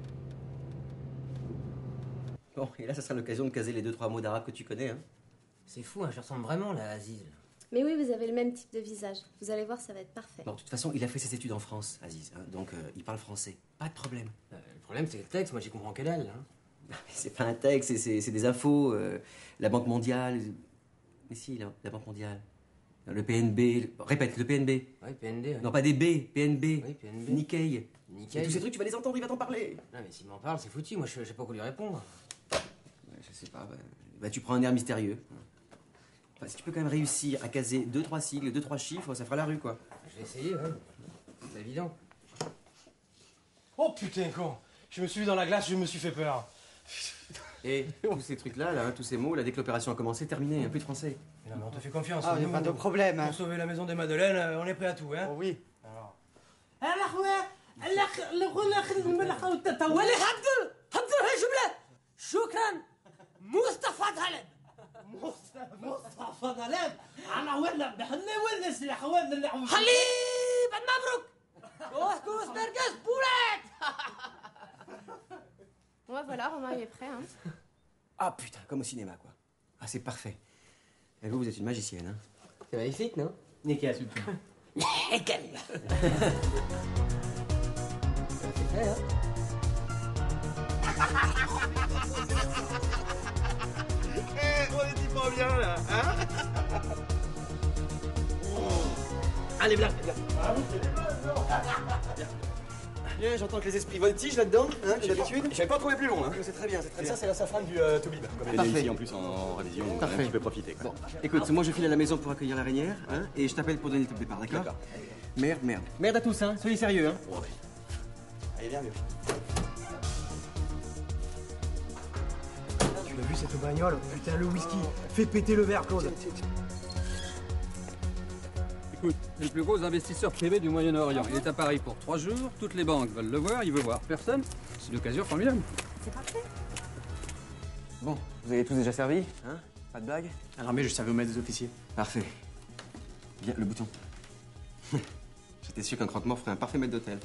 Bon, et là, ça sera l'occasion de caser les deux, trois mots d'arabe que tu connais, hein. C'est fou, hein, je ressemble vraiment là à Aziz. Mais oui, vous avez le même type de visage. Vous allez voir, ça va être parfait. Bon, de toute façon, il a fait ses études en France, Aziz, hein, donc euh, il parle français. Pas de problème. Euh, le problème, c'est le texte, moi j'y comprends que dalle. Hein. Mais c'est pas un texte, c'est- c'est c'est des infos. euh, la Banque mondiale. Mais si, la, la Banque mondiale. Le P N B. le- répète, le P N B. Oui, P N B. Ouais. Non, pas des B, P N B. Oui, P N B. Nikkei. Nikkei. Et tous ces trucs, tu vas les entendre, il va t'en parler. Non, mais s'il m'en parle, c'est foutu. Moi, je je sais pas quoi lui répondre. Ouais, je sais pas. Bah, bah, tu prends un air mystérieux. Enfin, si tu peux quand même réussir à caser deux, trois sigles, deux, trois chiffres, ça fera la rue, quoi. Je vais essayer, ouais. C'est évident. Oh putain, con! Je me suis vu dans la glace, je me suis fait peur. Et tous ces trucs-là, là, hein, tous ces mots, là, dès que l'opération a commencé, terminé, hein, plus de français. Mais non, mais on te fait confiance. Ah, y a nous, pas de problème. Hein. Pour sauver la maison des Madeleines, euh, on est prêt à tout, hein. Oh, oui. Alors. مصطفى طلب مصطفى طلب انا ولا بحني ولا سلاح ولا اللي حليب مبروك كوسكوس برجس بولات. Ouais, voilà, Romain il est prêt. Hein. Ah putain, comme au cinéma, quoi. Ah, c'est parfait. Et vous, vous êtes une magicienne, hein. C'est magnifique, non? Nickel. Super. Nickel. C'est fait, hein. Eh, on est pas bien là, hein? Allez, viens, viens. Bien, j'entends que les esprits voltigent là-dedans, hein, comme d'habitude. J'avais pas trouvé plus long, hein. C'est très bien, c'est très Et bien. ça, c'est la safrane du euh, Toubib. Comme elle est Parfait. ici en plus en, en révision, donc Parfait. tu peux profiter. Quoi. Bon, écoute, moi je file à la maison pour accueillir l'araignère, hein, et je t'appelle pour donner le départ, d'accord? D'accord. Merde, merde. Merde à tous, hein, soyez sérieux, hein. Ouais. Allez, viens, vieux. Tu l'as vu cette bagnole? Putain, le whisky. Fais péter le verre, Claude. Écoute, c'est le plus gros investisseur privé du Moyen-Orient. Il est à Paris pour trois jours, toutes les banques veulent le voir, il veut voir personne. C'est une occasion formidable. C'est parfait. Bon, vous avez tous déjà servi, hein? Pas de blague? Alors, mais je savais au maître des officiers. Parfait. Bien, le bouton. J'étais sûr qu'un croque-mort ferait un parfait maître d'hôtel.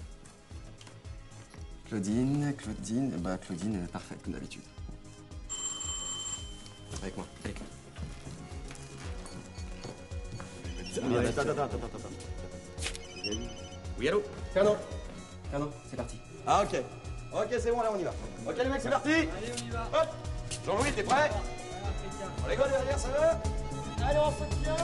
Claudine, Claudine, bah Claudine, euh, parfaite, comme d'habitude. Avec moi, allez. Oui, attends, attends, attends, attends, attends. Oui, allô? Fernand. Fernand, c'est parti. Ah, ok. Ok, c'est bon, là, on y va. Ok, les mecs, c'est parti. Allez, on y va. Hop. Jean-Louis, t'es prêt? On les gars derrière, ça va? Allez, on se tient.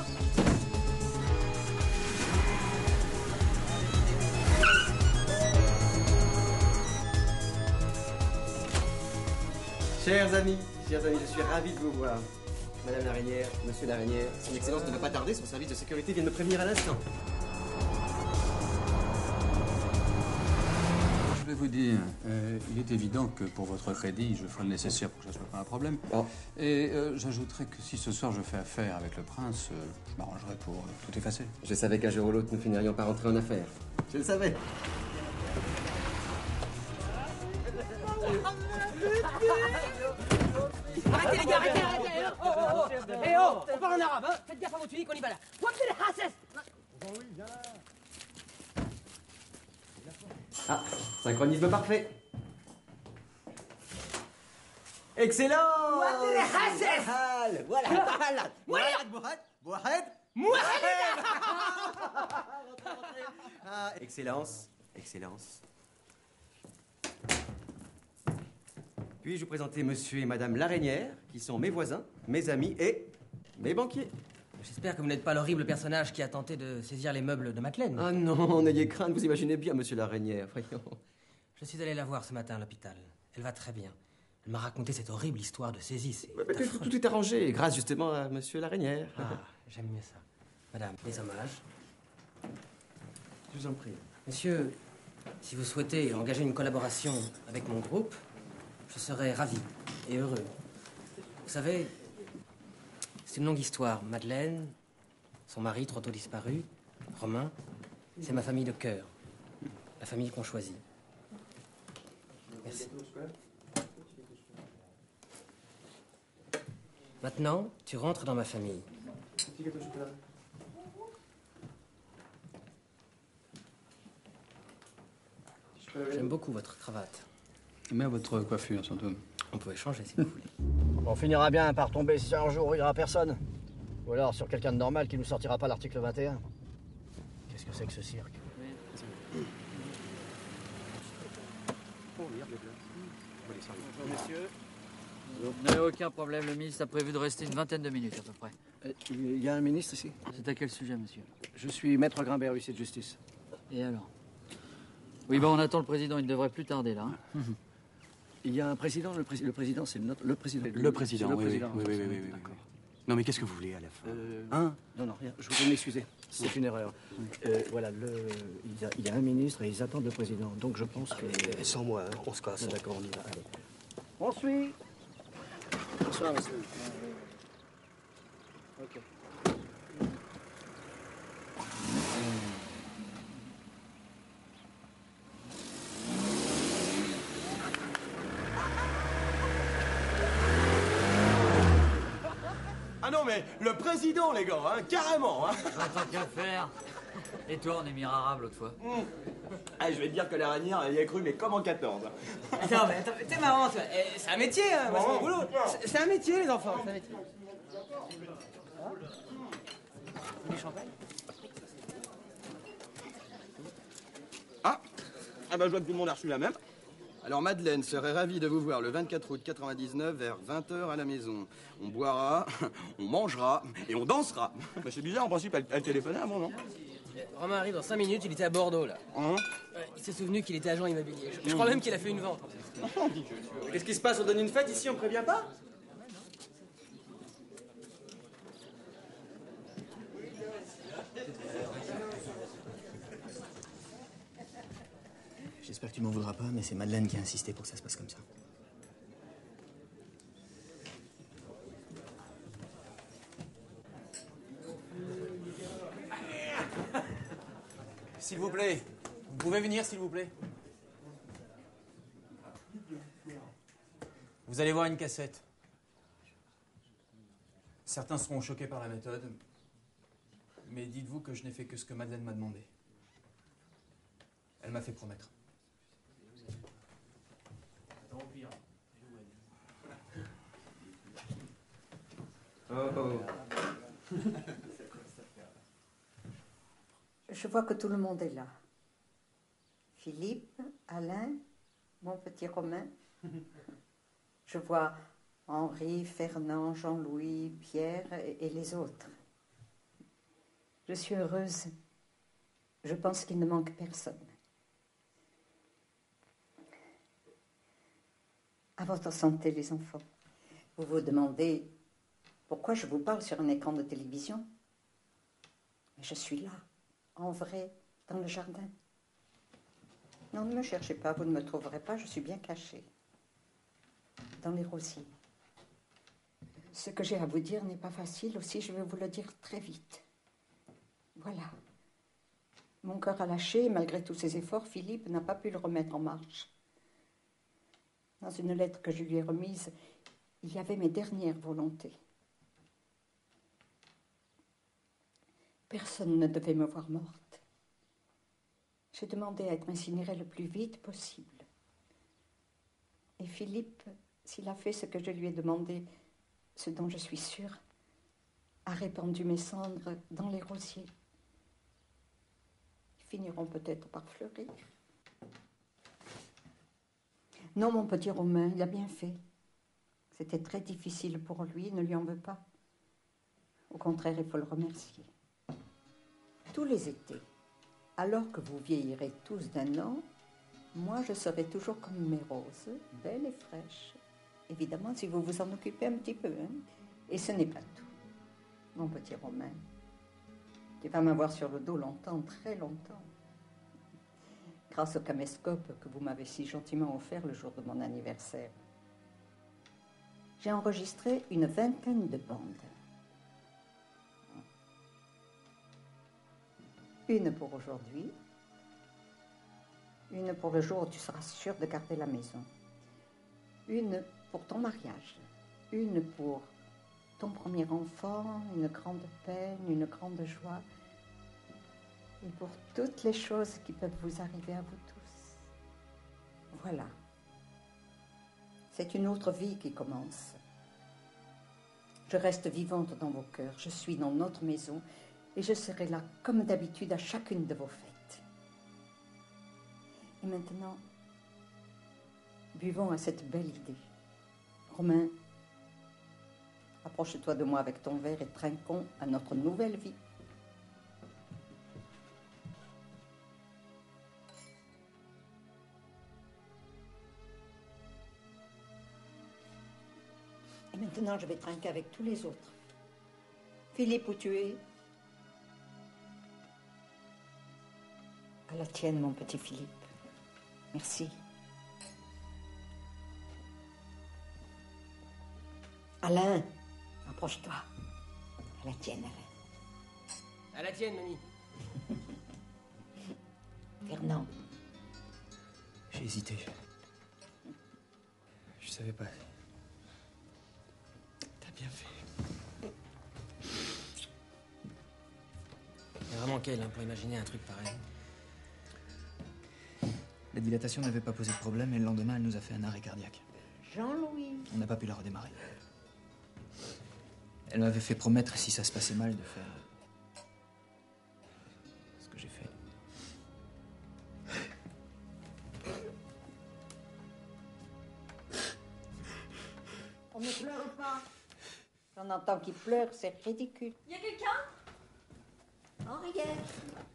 Chers amis, chers amis, je suis ravi de vous voir. Madame l'araignère, monsieur l'araignère, son excellence ne va pas tarder, son service de sécurité vient de me prévenir à l'instant. Je vais vous dire, euh, il est évident que pour votre crédit, je ferai le nécessaire pour que ça soit pas un problème. Bon. Et euh, j'ajouterai que si ce soir je fais affaire avec le prince, euh, je m'arrangerai pour euh, tout effacer. Je savais qu'un jour ou l'autre, nous finirions par rentrer en affaires. Je le savais. Arrêtez les gars, arrêtez, arrêtez. Oh, oh, oh. Eh oh, on parle en arabe, hein. Faites gaffe à votre unique, on y va là. Ah, synchronisme parfait. Excellent. Voilà, voilà. Voilà. Ah, excellence, excellence. Puis-je vous présenter monsieur et madame l'araignère, qui sont mes voisins, mes amis et mes banquiers. J'espère que vous n'êtes pas l'horrible personnage qui a tenté de saisir les meubles de Madeleine. Ah non, n'ayez crainte, vous imaginez bien monsieur l'araignère, voyons. Je suis allé la voir ce matin à l'hôpital. Elle va très bien. Elle m'a raconté cette horrible histoire de saisie. C'est Mais tout, tout est arrangé, grâce justement à monsieur l'araignère. Ah, j'aime mieux ça. Madame, les hommages. Je vous en prie. Monsieur, si vous souhaitez engager une collaboration avec mon groupe, je serais ravi et heureux. Vous savez, c'est une longue histoire. Madeleine, son mari trop tôt disparu, Romain, c'est ma famille de cœur. La famille qu'on choisit. Merci. Maintenant, tu rentres dans ma famille. J'aime beaucoup votre cravate. Mais votre coiffure, surtout. On peut échanger si vous voulez. On finira bien par tomber si un jour il n'y aura personne. Ou alors sur quelqu'un de normal qui nous sortira pas l'article vingt et un. Qu'est-ce que c'est que ce cirque? Bonjour, messieurs. Vous n'avez aucun problème, le ministre a prévu de rester une vingtaine de minutes à peu près. Il y a un ministre ici? C'est à quel sujet, monsieur? Je suis maître Grimbert, huissier de justice. Et alors? Oui, ben on attend le président, il ne devrait plus tarder là. Hein. Il y a un président, le, pré- le président, c'est notre, le président. Le président, C'est le oui, président. oui, oui, oui, oui, oui, oui. Non, mais qu'est-ce que vous voulez à la fin? Euh, Hein? Non, non, rien. Je voudrais m'excuser. C'est une erreur. Euh, voilà, le, il, y a, il y a un ministre et ils attendent le président. Donc je pense que... Sans moi, hein, on se casse. D'accord, on y va. Allez. On suit. Bonsoir, monsieur. Ok. Ah non, mais le président, les gars, hein, carrément, hein. Tant qu'à faire. Et toi, on est mirarable l'autre fois. Mmh. Ah, je vais te dire que la ranière, elle y a cru, mais comme en quatorze. Attends, mais attends, t'es marrant, toi. Eh, c'est un métier, hein, moi, c'est mon boulot. C'est- C'est un métier, les enfants, c'est un métier. Du champagne? Ah, ah bah, je vois que tout le monde a reçu la même. Alors, Madeleine serait ravie de vous voir le vingt-quatre août quatre-vingt-dix-neuf vers vingt heures à la maison. On boira, on mangera et on dansera. Bah, c'est bizarre, en principe, elle, elle téléphonait avant, non? Romain arrive dans cinq minutes, il était à Bordeaux, là. Hein? Ouais, il s'est souvenu qu'il était agent immobilier. Je, je crois même qu'il a fait une vente. Qu'est-ce qui se passe? On donne une fête ici, on prévient pas? J'espère que tu m'en voudras pas, mais c'est Madeleine qui a insisté pour que ça se passe comme ça. S'il vous plaît, vous pouvez venir, s'il vous plaît? Vous allez voir une cassette. Certains seront choqués par la méthode, mais dites-vous que je n'ai fait que ce que Madeleine m'a demandé. Elle m'a fait promettre. Oh, oh. Je vois que tout le monde est là. Philippe, Alain, mon petit Romain. Je vois Henri, Fernand, Jean-Louis, Pierre et, et les autres. Je suis heureuse. Je pense qu'il ne manque personne. À votre santé, les enfants. Vous vous demandez pourquoi je vous parle sur un écran de télévision? Mais je suis là, en vrai, dans le jardin. Non, ne me cherchez pas, vous ne me trouverez pas, je suis bien cachée. Dans les rosiers. Ce que j'ai à vous dire n'est pas facile, aussi je vais vous le dire très vite. Voilà. Mon cœur a lâché, et malgré tous ses efforts, Philippe n'a pas pu le remettre en marche. Dans une lettre que je lui ai remise, il y avait mes dernières volontés. Personne ne devait me voir morte. J'ai demandé à être incinérée le plus vite possible. Et Philippe, s'il a fait ce que je lui ai demandé, ce dont je suis sûre, a répandu mes cendres dans les rosiers. Ils finiront peut-être par fleurir. Non, mon petit Romain, il a bien fait. C'était très difficile pour lui, ne lui en veux pas. Au contraire, il faut le remercier. Tous les étés, alors que vous vieillirez tous d'un an, moi je serai toujours comme mes roses, belles et fraîches. Évidemment, si vous vous en occupez un petit peu. Hein. Et ce n'est pas tout. Mon petit Romain, tu vas m'avoir sur le dos longtemps, très longtemps. Grâce au caméscope que vous m'avez si gentiment offert le jour de mon anniversaire. J'ai enregistré une vingtaine de bandes. Une pour aujourd'hui, une pour le jour où tu seras sûr de garder la maison, une pour ton mariage, une pour ton premier enfant, une grande peine, une grande joie, et pour toutes les choses qui peuvent vous arriver à vous tous. Voilà. C'est une autre vie qui commence. Je reste vivante dans vos cœurs, je suis dans notre maison, et je serai là, comme d'habitude, à chacune de vos fêtes. Et maintenant, buvons à cette belle idée. Romain, approche-toi de moi avec ton verre et trinquons à notre nouvelle vie. Et maintenant, je vais trinquer avec tous les autres. Philippe, où tu es? À la tienne, mon petit Philippe. Merci. Alain, approche-toi. À la tienne, Alain. À la tienne, mamie. Fernand. J'ai hésité. Je savais pas. T'as bien fait. Il y a vraiment qu'elle hein, pour imaginer un truc pareil. La dilatation n'avait pas posé de problème et le lendemain, elle nous a fait un arrêt cardiaque. Jean-Louis. On n'a pas pu la redémarrer. Elle m'avait fait promettre, si ça se passait mal, de faire ce que j'ai fait. On ne pleure pas. On entend qu'il pleure, c'est ridicule. Y a quelqu'un? Henriette.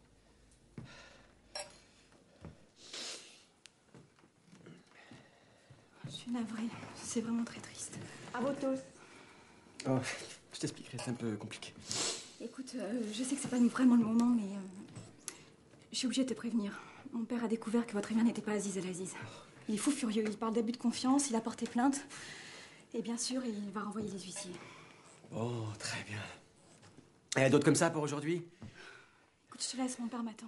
Je suis navrée. C'est vraiment très triste. À vous tous. Oh, je t'expliquerai, c'est un peu compliqué. Écoute, euh, je sais que c'est pas vraiment le moment, mais euh, je suis obligée de te prévenir. Mon père a découvert que votre Emir n'était pas Aziz El Aziz. Il est fou furieux. Il parle d'abus de confiance, il a porté plainte. Et bien sûr, il va renvoyer les huissiers. Oh, très bien. Et d'autres comme ça pour aujourd'hui? Écoute, je te laisse, mon père m'attend.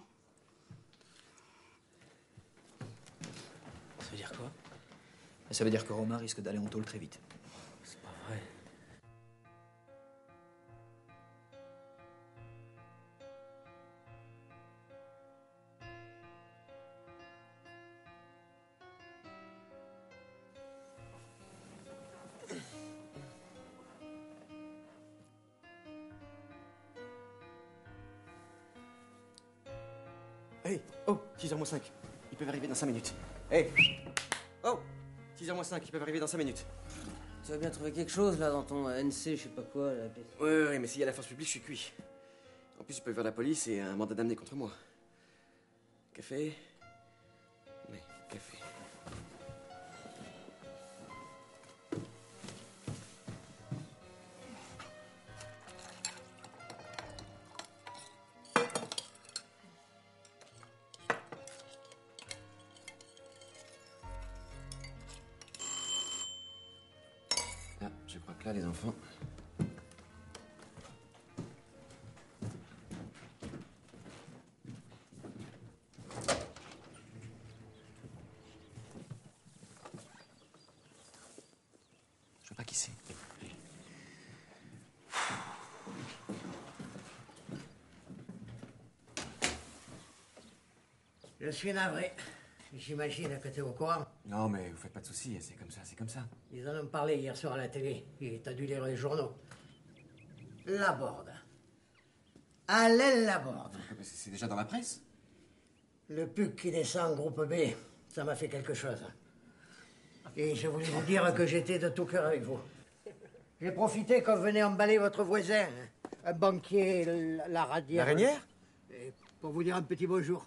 Ça veut dire quoi? Ça veut dire que Romain risque d'aller en tôle très vite. C'est pas vrai. Hey, oh, six heures moins cinq. Ils peuvent arriver dans cinq minutes. Hey, oh, six heures moins cinq, ils peuvent arriver dans cinq minutes. Tu vas bien trouver quelque chose là dans ton N C, je sais pas quoi. Là. Oui, oui, oui, mais s'il y a la force publique, je suis cuit. En plus, ils peuvent faire la police et un mandat d'amener contre moi. Café? Oui, café. Ah, je crois que là, les enfants... Je sais pas qui c'est. Je suis navré. J'imagine que tu es au courant. Non, mais vous faites pas de soucis, c'est comme ça, c'est comme ça. Ils en ont parlé hier soir à la télé. Et t'as dû lire les journaux. Laborde. Alain Laborde. C'est déjà dans la presse? Le P U C qui descend en groupe B, ça m'a fait quelque chose. Et je voulais vous dire que j'étais de tout cœur avec vous. J'ai profité quand venait emballer votre voisin, un banquier, la, la radière. La Reynière? Et pour vous dire un petit bonjour.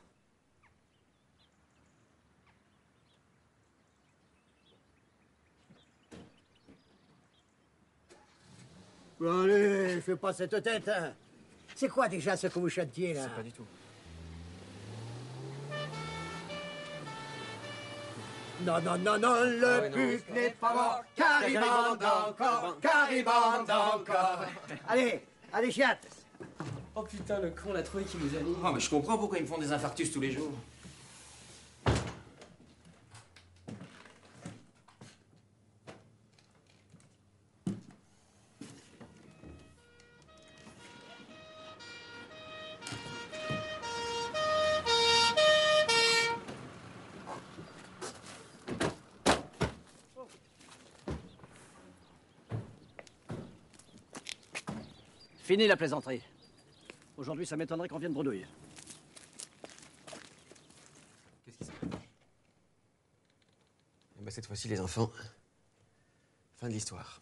Bon, allez, fais pas cette tête, hein. C'est quoi déjà ce que vous chantiez, là? C'est pas du tout. Non, non, non, non, le Ah ouais, non, but c'est n'est pas mort, car il bande encore, car il bande encore. Allez, allez, chiate. Oh putain, le con, la trouille qui nous a mis. Oh, mais je comprends pourquoi ils me font des infarctus tous les jours. Fini la plaisanterie. Aujourd'hui, ça m'étonnerait qu'on vienne bredouille. Qu'est-ce qui se passe? Eh ben, cette fois-ci, les enfants, fin de l'histoire.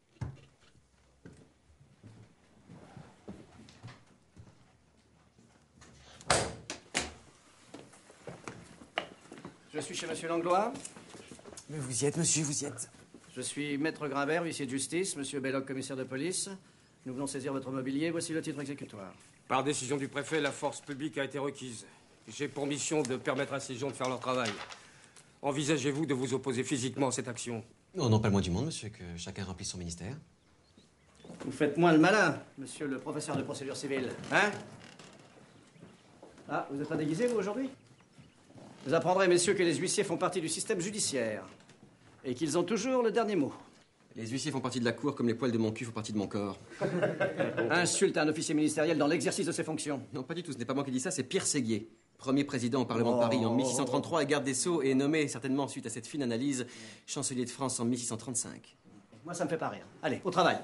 Je suis chez Monsieur Langlois. Mais vous y êtes, monsieur, vous y êtes. Je suis maître Grimbert, huissier de justice. Monsieur Belloc, commissaire de police. Nous venons saisir votre mobilier. Voici le titre exécutoire. Par décision du préfet, la force publique a été requise. J'ai pour mission de permettre à ces gens de faire leur travail. Envisagez-vous de vous opposer physiquement à cette action? Non, non, pas le moins du monde, monsieur, que chacun remplisse son ministère. Vous faites moins le malin, monsieur le professeur de procédure civile. Hein? Ah, vous n'êtes pas déguisé, vous, aujourd'hui? Vous apprendrez, messieurs, que les huissiers font partie du système judiciaire. Et qu'ils ont toujours le dernier mot. Les huissiers font partie de la cour comme les poils de mon cul font partie de mon corps. Insulte à un officier ministériel dans l'exercice de ses fonctions. Non, pas du tout, ce n'est pas moi qui dis ça, c'est Pierre Séguier. Premier président au Parlement Oh. de Paris en mille six cent trente-trois et garde des Sceaux et nommé, certainement suite à cette fine analyse, chancelier de France en mille six cent trente-cinq. Moi, ça me fait pas rire. Allez, au travail.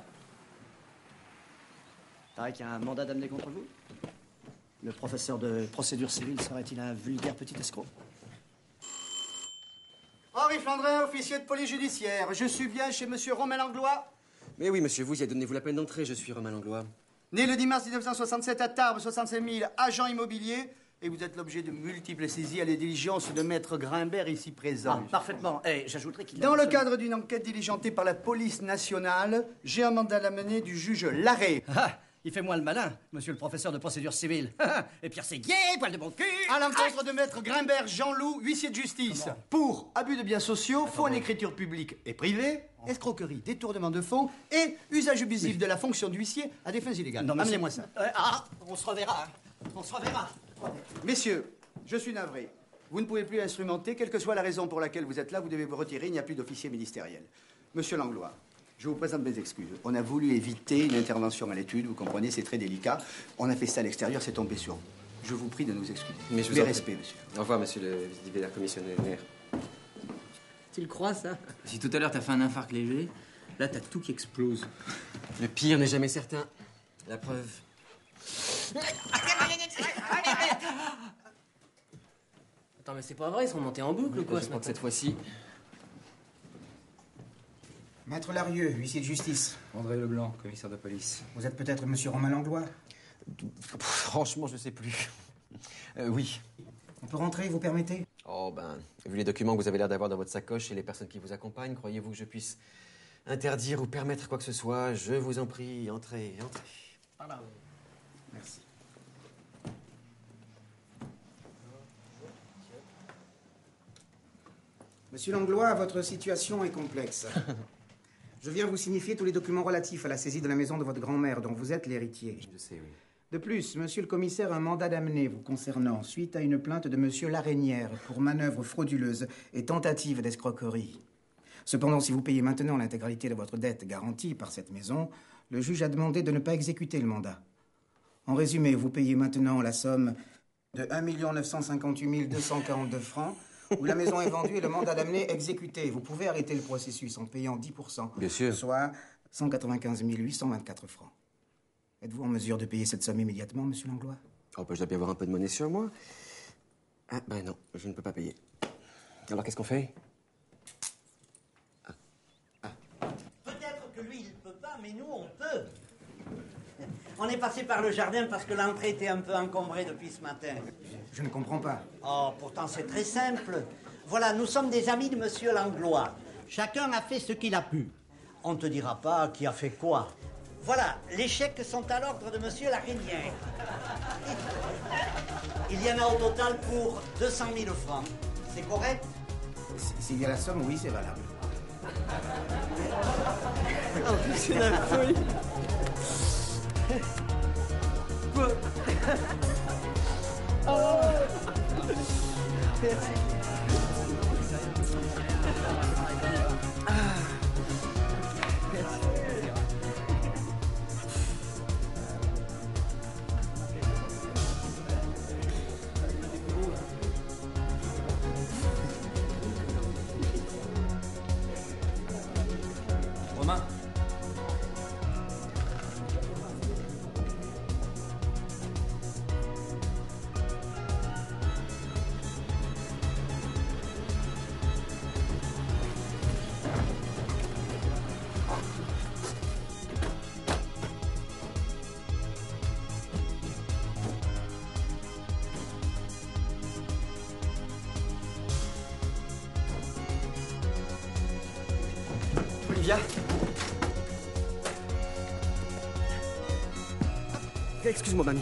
Paraît qu'il y a un mandat d'amener contre vous. Le professeur de procédure civile serait-il un vulgaire petit escroc? Henri Flandrin, officier de police judiciaire. Je suis bien chez monsieur Romain Langlois. Mais oui, monsieur, vous y donnez-vous la peine d'entrer, je suis Romain Langlois. Né le dix mars mille neuf cent soixante-sept à Tarbes, soixante-cinq mille, agent immobilier. Et vous êtes l'objet de multiples saisies à la diligence de maître Grimbert, ici présent. Ah, parfaitement. Et j'ajouterai qu'il... Dans le cadre d'une enquête diligentée par la police nationale, j'ai un mandat d'amener du juge Larrey. Ah, il fait moins le malin, monsieur le professeur de procédure civile. Et Pierre Séguier, poil de mon cul. À l'encontre de maître Grimbert Jean-Loup, huissier de justice. Pour abus de biens sociaux, faux en écriture publique et privée, escroquerie, détournement de fonds et usage abusif de la fonction d'huissier à des fins illégales. Non, monsieur- Amenez-moi ça. Euh, ah, on se reverra. hein. On se reverra. Messieurs, je suis navré. Vous ne pouvez plus instrumenter, quelle que soit la raison pour laquelle vous êtes là, vous devez vous retirer, il n'y a plus d'officier ministériel. Monsieur Langlois, je vous présente mes excuses. On a voulu éviter une intervention à l'étude, vous comprenez, c'est très délicat. On a fait ça à l'extérieur, c'est tombé sur vous. Je vous prie de nous excuser. Mais je vous Mes en prie. respects, monsieur. Au revoir, monsieur le vice-divers commissionnaire. Tu le crois, ça? Si tout à l'heure t'as fait un infarct léger, là t'as tout qui explose. Le pire n'est jamais certain. La preuve. Attends, mais c'est pas vrai, ils sont montés en boucle ou quoi Je ce crois que matin cette fois-ci. Maître Larieux, huissier de justice. André Leblanc, commissaire de police. Vous êtes peut-être monsieur Romain Langlois? Pff, Franchement, je sais plus. Euh, oui. On peut rentrer, vous permettez? Oh ben, vu les documents que vous avez l'air d'avoir dans votre sacoche et les personnes qui vous accompagnent, croyez-vous que je puisse interdire ou permettre quoi que ce soit? Je vous en prie, entrez, entrez. Voilà. Merci. Monsieur Langlois, votre situation est complexe. Je viens vous signifier tous les documents relatifs à la saisie de la maison de votre grand-mère, dont vous êtes l'héritier. Je sais, oui. De plus, monsieur le commissaire a un mandat d'amener vous concernant, suite à une plainte de monsieur Lareynière pour manœuvre frauduleuse et tentative d'escroquerie. Cependant, si vous payez maintenant l'intégralité de votre dette garantie par cette maison, le juge a demandé de ne pas exécuter le mandat. En résumé, vous payez maintenant la somme de un million neuf cent cinquante-huit mille deux cent quarante-deux francs, où la maison est vendue et le mandat d'amener exécuté. Vous pouvez arrêter le processus en payant dix pour cent. Bien sûr. Soit cent quatre-vingt-quinze mille huit cent vingt-quatre francs. Êtes-vous en mesure de payer cette somme immédiatement, monsieur Langlois? Oh, ben, je dois bien avoir un peu de monnaie sur moi. Ah, ben non, je ne peux pas payer. Alors, qu'est-ce qu'on fait? Peut-être que lui, il ne peut pas, mais nous, on peut. On est passé par le jardin parce que l'entrée était un peu encombrée depuis ce matin. Je ne comprends pas. Oh, pourtant, c'est très simple. Voilà, nous sommes des amis de monsieur Langlois. Chacun a fait ce qu'il a pu. On ne te dira pas qui a fait quoi. Voilà, les chèques sont à l'ordre de monsieur Lareynière. Il y en a au total pour deux cent mille francs. C'est correct? S'il y a la somme, oui, c'est valable. Oh, c'est la folie. Quoi? Oh. Merci. Romain. Olivia. Excuse-moi, mamie.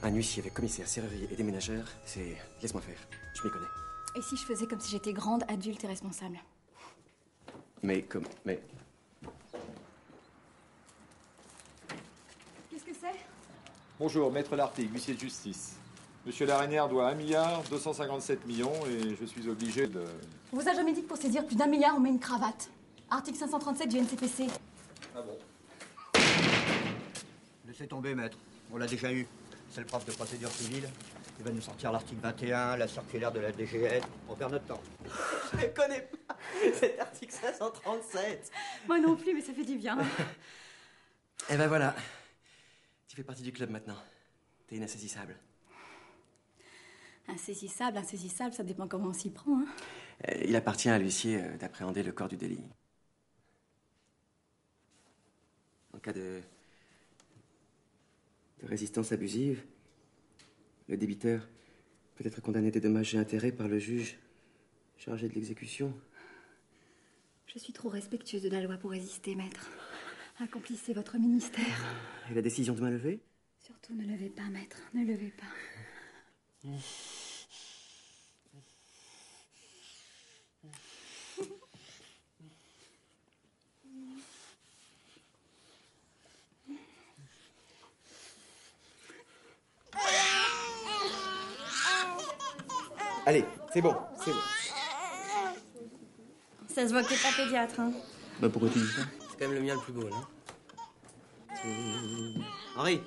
un huissier avec commissaire, serrurier et déménageur, c'est... Laisse-moi faire, je m'y connais. Et si je faisais comme si j'étais grande, adulte et responsable? Mais comme... Mais... Qu'est-ce que c'est? Bonjour, maître Lartigue, huissier de justice. Monsieur Larinière doit un milliard deux cent cinquante-sept millions et je suis obligé de... On vous a jamais dit que pour saisir plus d'un milliard, on met une cravate? Article cinq cent trente-sept du N C P C. Ah bon? Laissez tomber, maître. On l'a déjà eu. C'est le prof de procédure civile. Il va nous sortir l'article vingt et un, la circulaire de la D G S. On perd notre temps. Je ne connais pas cet article cinq cent trente-sept. Moi non plus, mais ça fait du bien. Eh ben voilà. Tu fais partie du club maintenant. T'es inassasissable. Insaisissable, insaisissable, ça dépend comment on s'y prend. Hein. Euh, Il appartient à l'huissier euh, d'appréhender le corps du délit. En cas de... de résistance abusive, le débiteur peut être condamné des dommages et intérêts par le juge chargé de l'exécution. Je suis trop respectueuse de la loi pour résister, maître. Accomplissez votre ministère. Et la décision de main levée? Surtout ne levez pas, maître, ne levez pas. Allez, c'est bon, c'est bon. Ça se voit que t'es pas pédiatre, hein. Bah pourquoi tu dis ça? C'est quand même le mien le plus beau, non? Henri.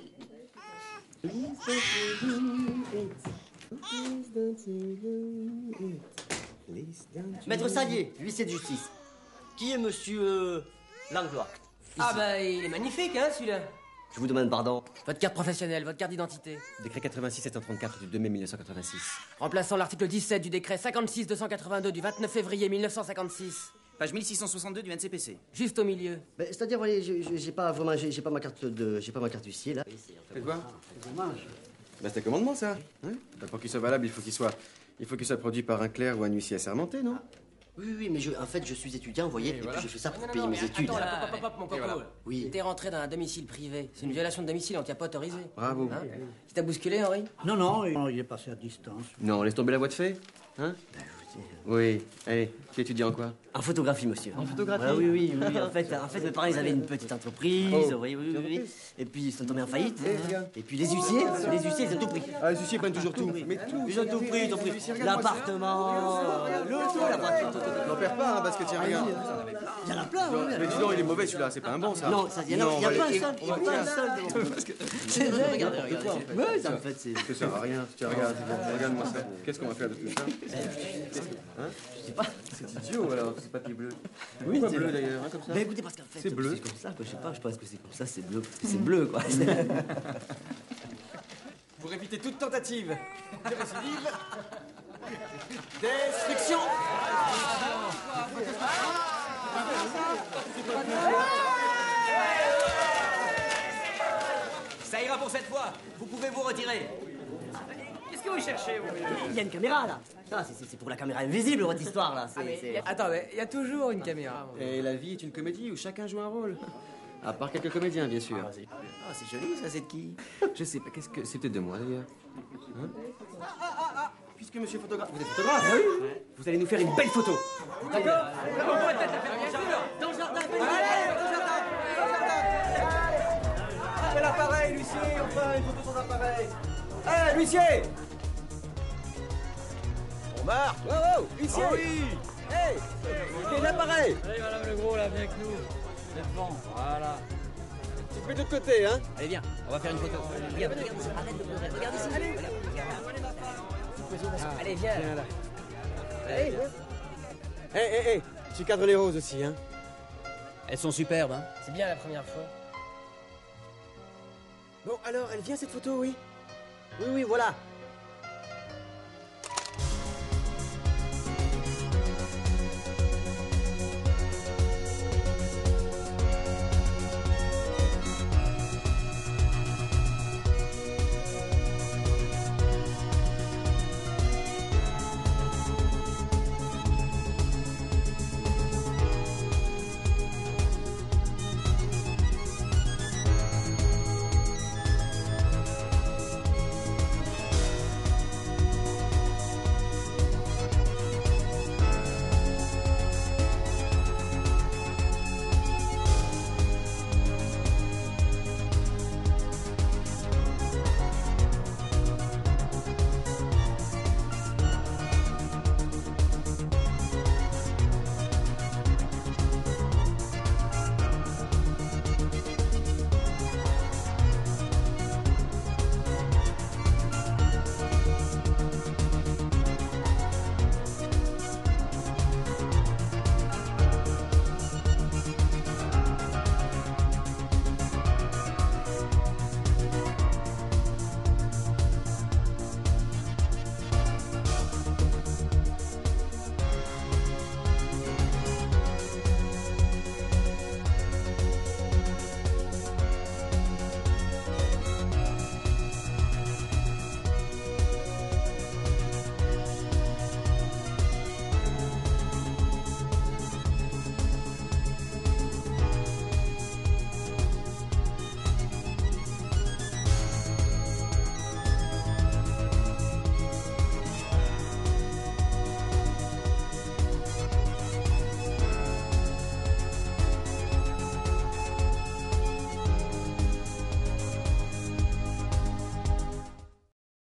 Maître Salier, huissier de justice. Qui est monsieur euh, Langlois? Ah bah il est magnifique, hein, celui-là. Je vous demande pardon. Votre carte professionnelle, votre carte d'identité. Décret quatre-vingt-six sept cent trente-quatre du deux mai mille neuf cent quatre-vingt-six. Remplaçant l'article dix-sept du décret cinquante-six deux cent quatre-vingt-deux du vingt-neuf février mille neuf cent cinquanté-six. Page mille six cent soixante-deux du N C P C. Juste au milieu. Ben, c'est-à-dire, voyez, j'ai j'ai pas vraiment, j'ai j'ai pas ma carte de, j'ai pas ma carte d'huissier là. Faites voir. C'est dommage. Bah c'est un commandement ça. Hein bah, pour qu'il soit valable, il faut qu'il soit... Il faut qu'il soit produit par un clerc ou un huissier assermenté, non? Oui, oui, mais je, en fait, je suis étudiant, vous voyez, et, et voilà. puis je fais ça pour Non, non, payer non, mes mais études. Attends, là, hop, hop, hop, mon coco. voilà. Oui. T'es rentré dans un domicile privé. C'est une violation de domicile, on t'y a pas autorisé. Bravo. Hein? Qui t'a bousculé, Henri? Non, non, il- il est passé à distance. Non, laisse tomber la voie de fait. Hein? Oui. Allez, tu étudies en quoi? En photographie, monsieur. En photographie? Voilà, oui, oui, oui. En fait, en fait, mes parents, ils avaient une petite entreprise, Oh. vous voyez, oui, oui, oui. Et puis, ils sont tombés en faillite. Et puis, les huissiers, les huissiers, ils ont tout pris. Ah, les huissiers prennent toujours tout. Mais tout. Ils ont tout pris, ils ont pris. L'appartement, le tout, l'appartement. N'en perds pas, hein, parce que tiens, regarde. Il y en a plein, oui. Mais dis donc, il est mauvais celui-là, c'est pas un bon ça. Non, ça, il y en a, il y a on va pas un les- seul, il y a on va- pas un seul. Parce que- C'est vrai, Regardez, regardez, regardez. regardez. Ouais, ça, en fait, c'est... Ça sert à rien. Tiens, regarde, regarde-moi ça. Qu'est-ce qu'on va faire de tout ça? Hein? Je sais pas. C'est idiot alors, c'est papier bleu. Oui, Pourquoi c'est bleu vrai. d'ailleurs, hein, comme ça? Mais écoutez, parce qu'en fait, C'est bleu. C'est comme ça, quoi. Je sais pas, je pense que c'est comme ça, c'est bleu. Parce que c'est bleu, quoi. Pour éviter toute tentative de récidive, destruction. Ça ira pour cette fois. Vous pouvez vous retirer. Qu'est-ce que vous cherchez, vous? Il y a une caméra, là. Ça, c'est- c'est c'est pour la caméra invisible, votre histoire, là. C'est- Ah, mais c'est- y a- Attends, mais il y a toujours une caméra. Et la vie est une comédie où chacun joue un rôle. À part quelques comédiens, bien sûr. Ah, c'est ah, c'est joli, ça, c'est de qui? Je sais pas, qu'est-ce que... C'est peut-être de moi, d'ailleurs. Hein? Puisque monsieur photographe... Vous êtes photographe? Ah oui. Vous allez nous faire une belle photo. D'accord. Dans le jardin. Quel appareil, l'huissier? Enfin, une photo de son appareil. Hé, l'huissier! On marche. Oh, oh, l'huissier! Oh oui. Hé! Quel l'appareil? Allez, madame le gros, là, viens avec nous. Vous êtes devant, voilà. Tu te mets de l'autre côté, hein? Allez, viens, on va faire une photo. Regarde, regarde, arrête de pleurer. Regarde ici. Allez, Allez, viens. Viens là. Allez, hé, hé, hé, tu cadres les roses aussi, hein? Elles sont superbes, hein. C'est bien la première fois. Bon, alors, elle vient cette photo, oui? Oui, oui, voilà.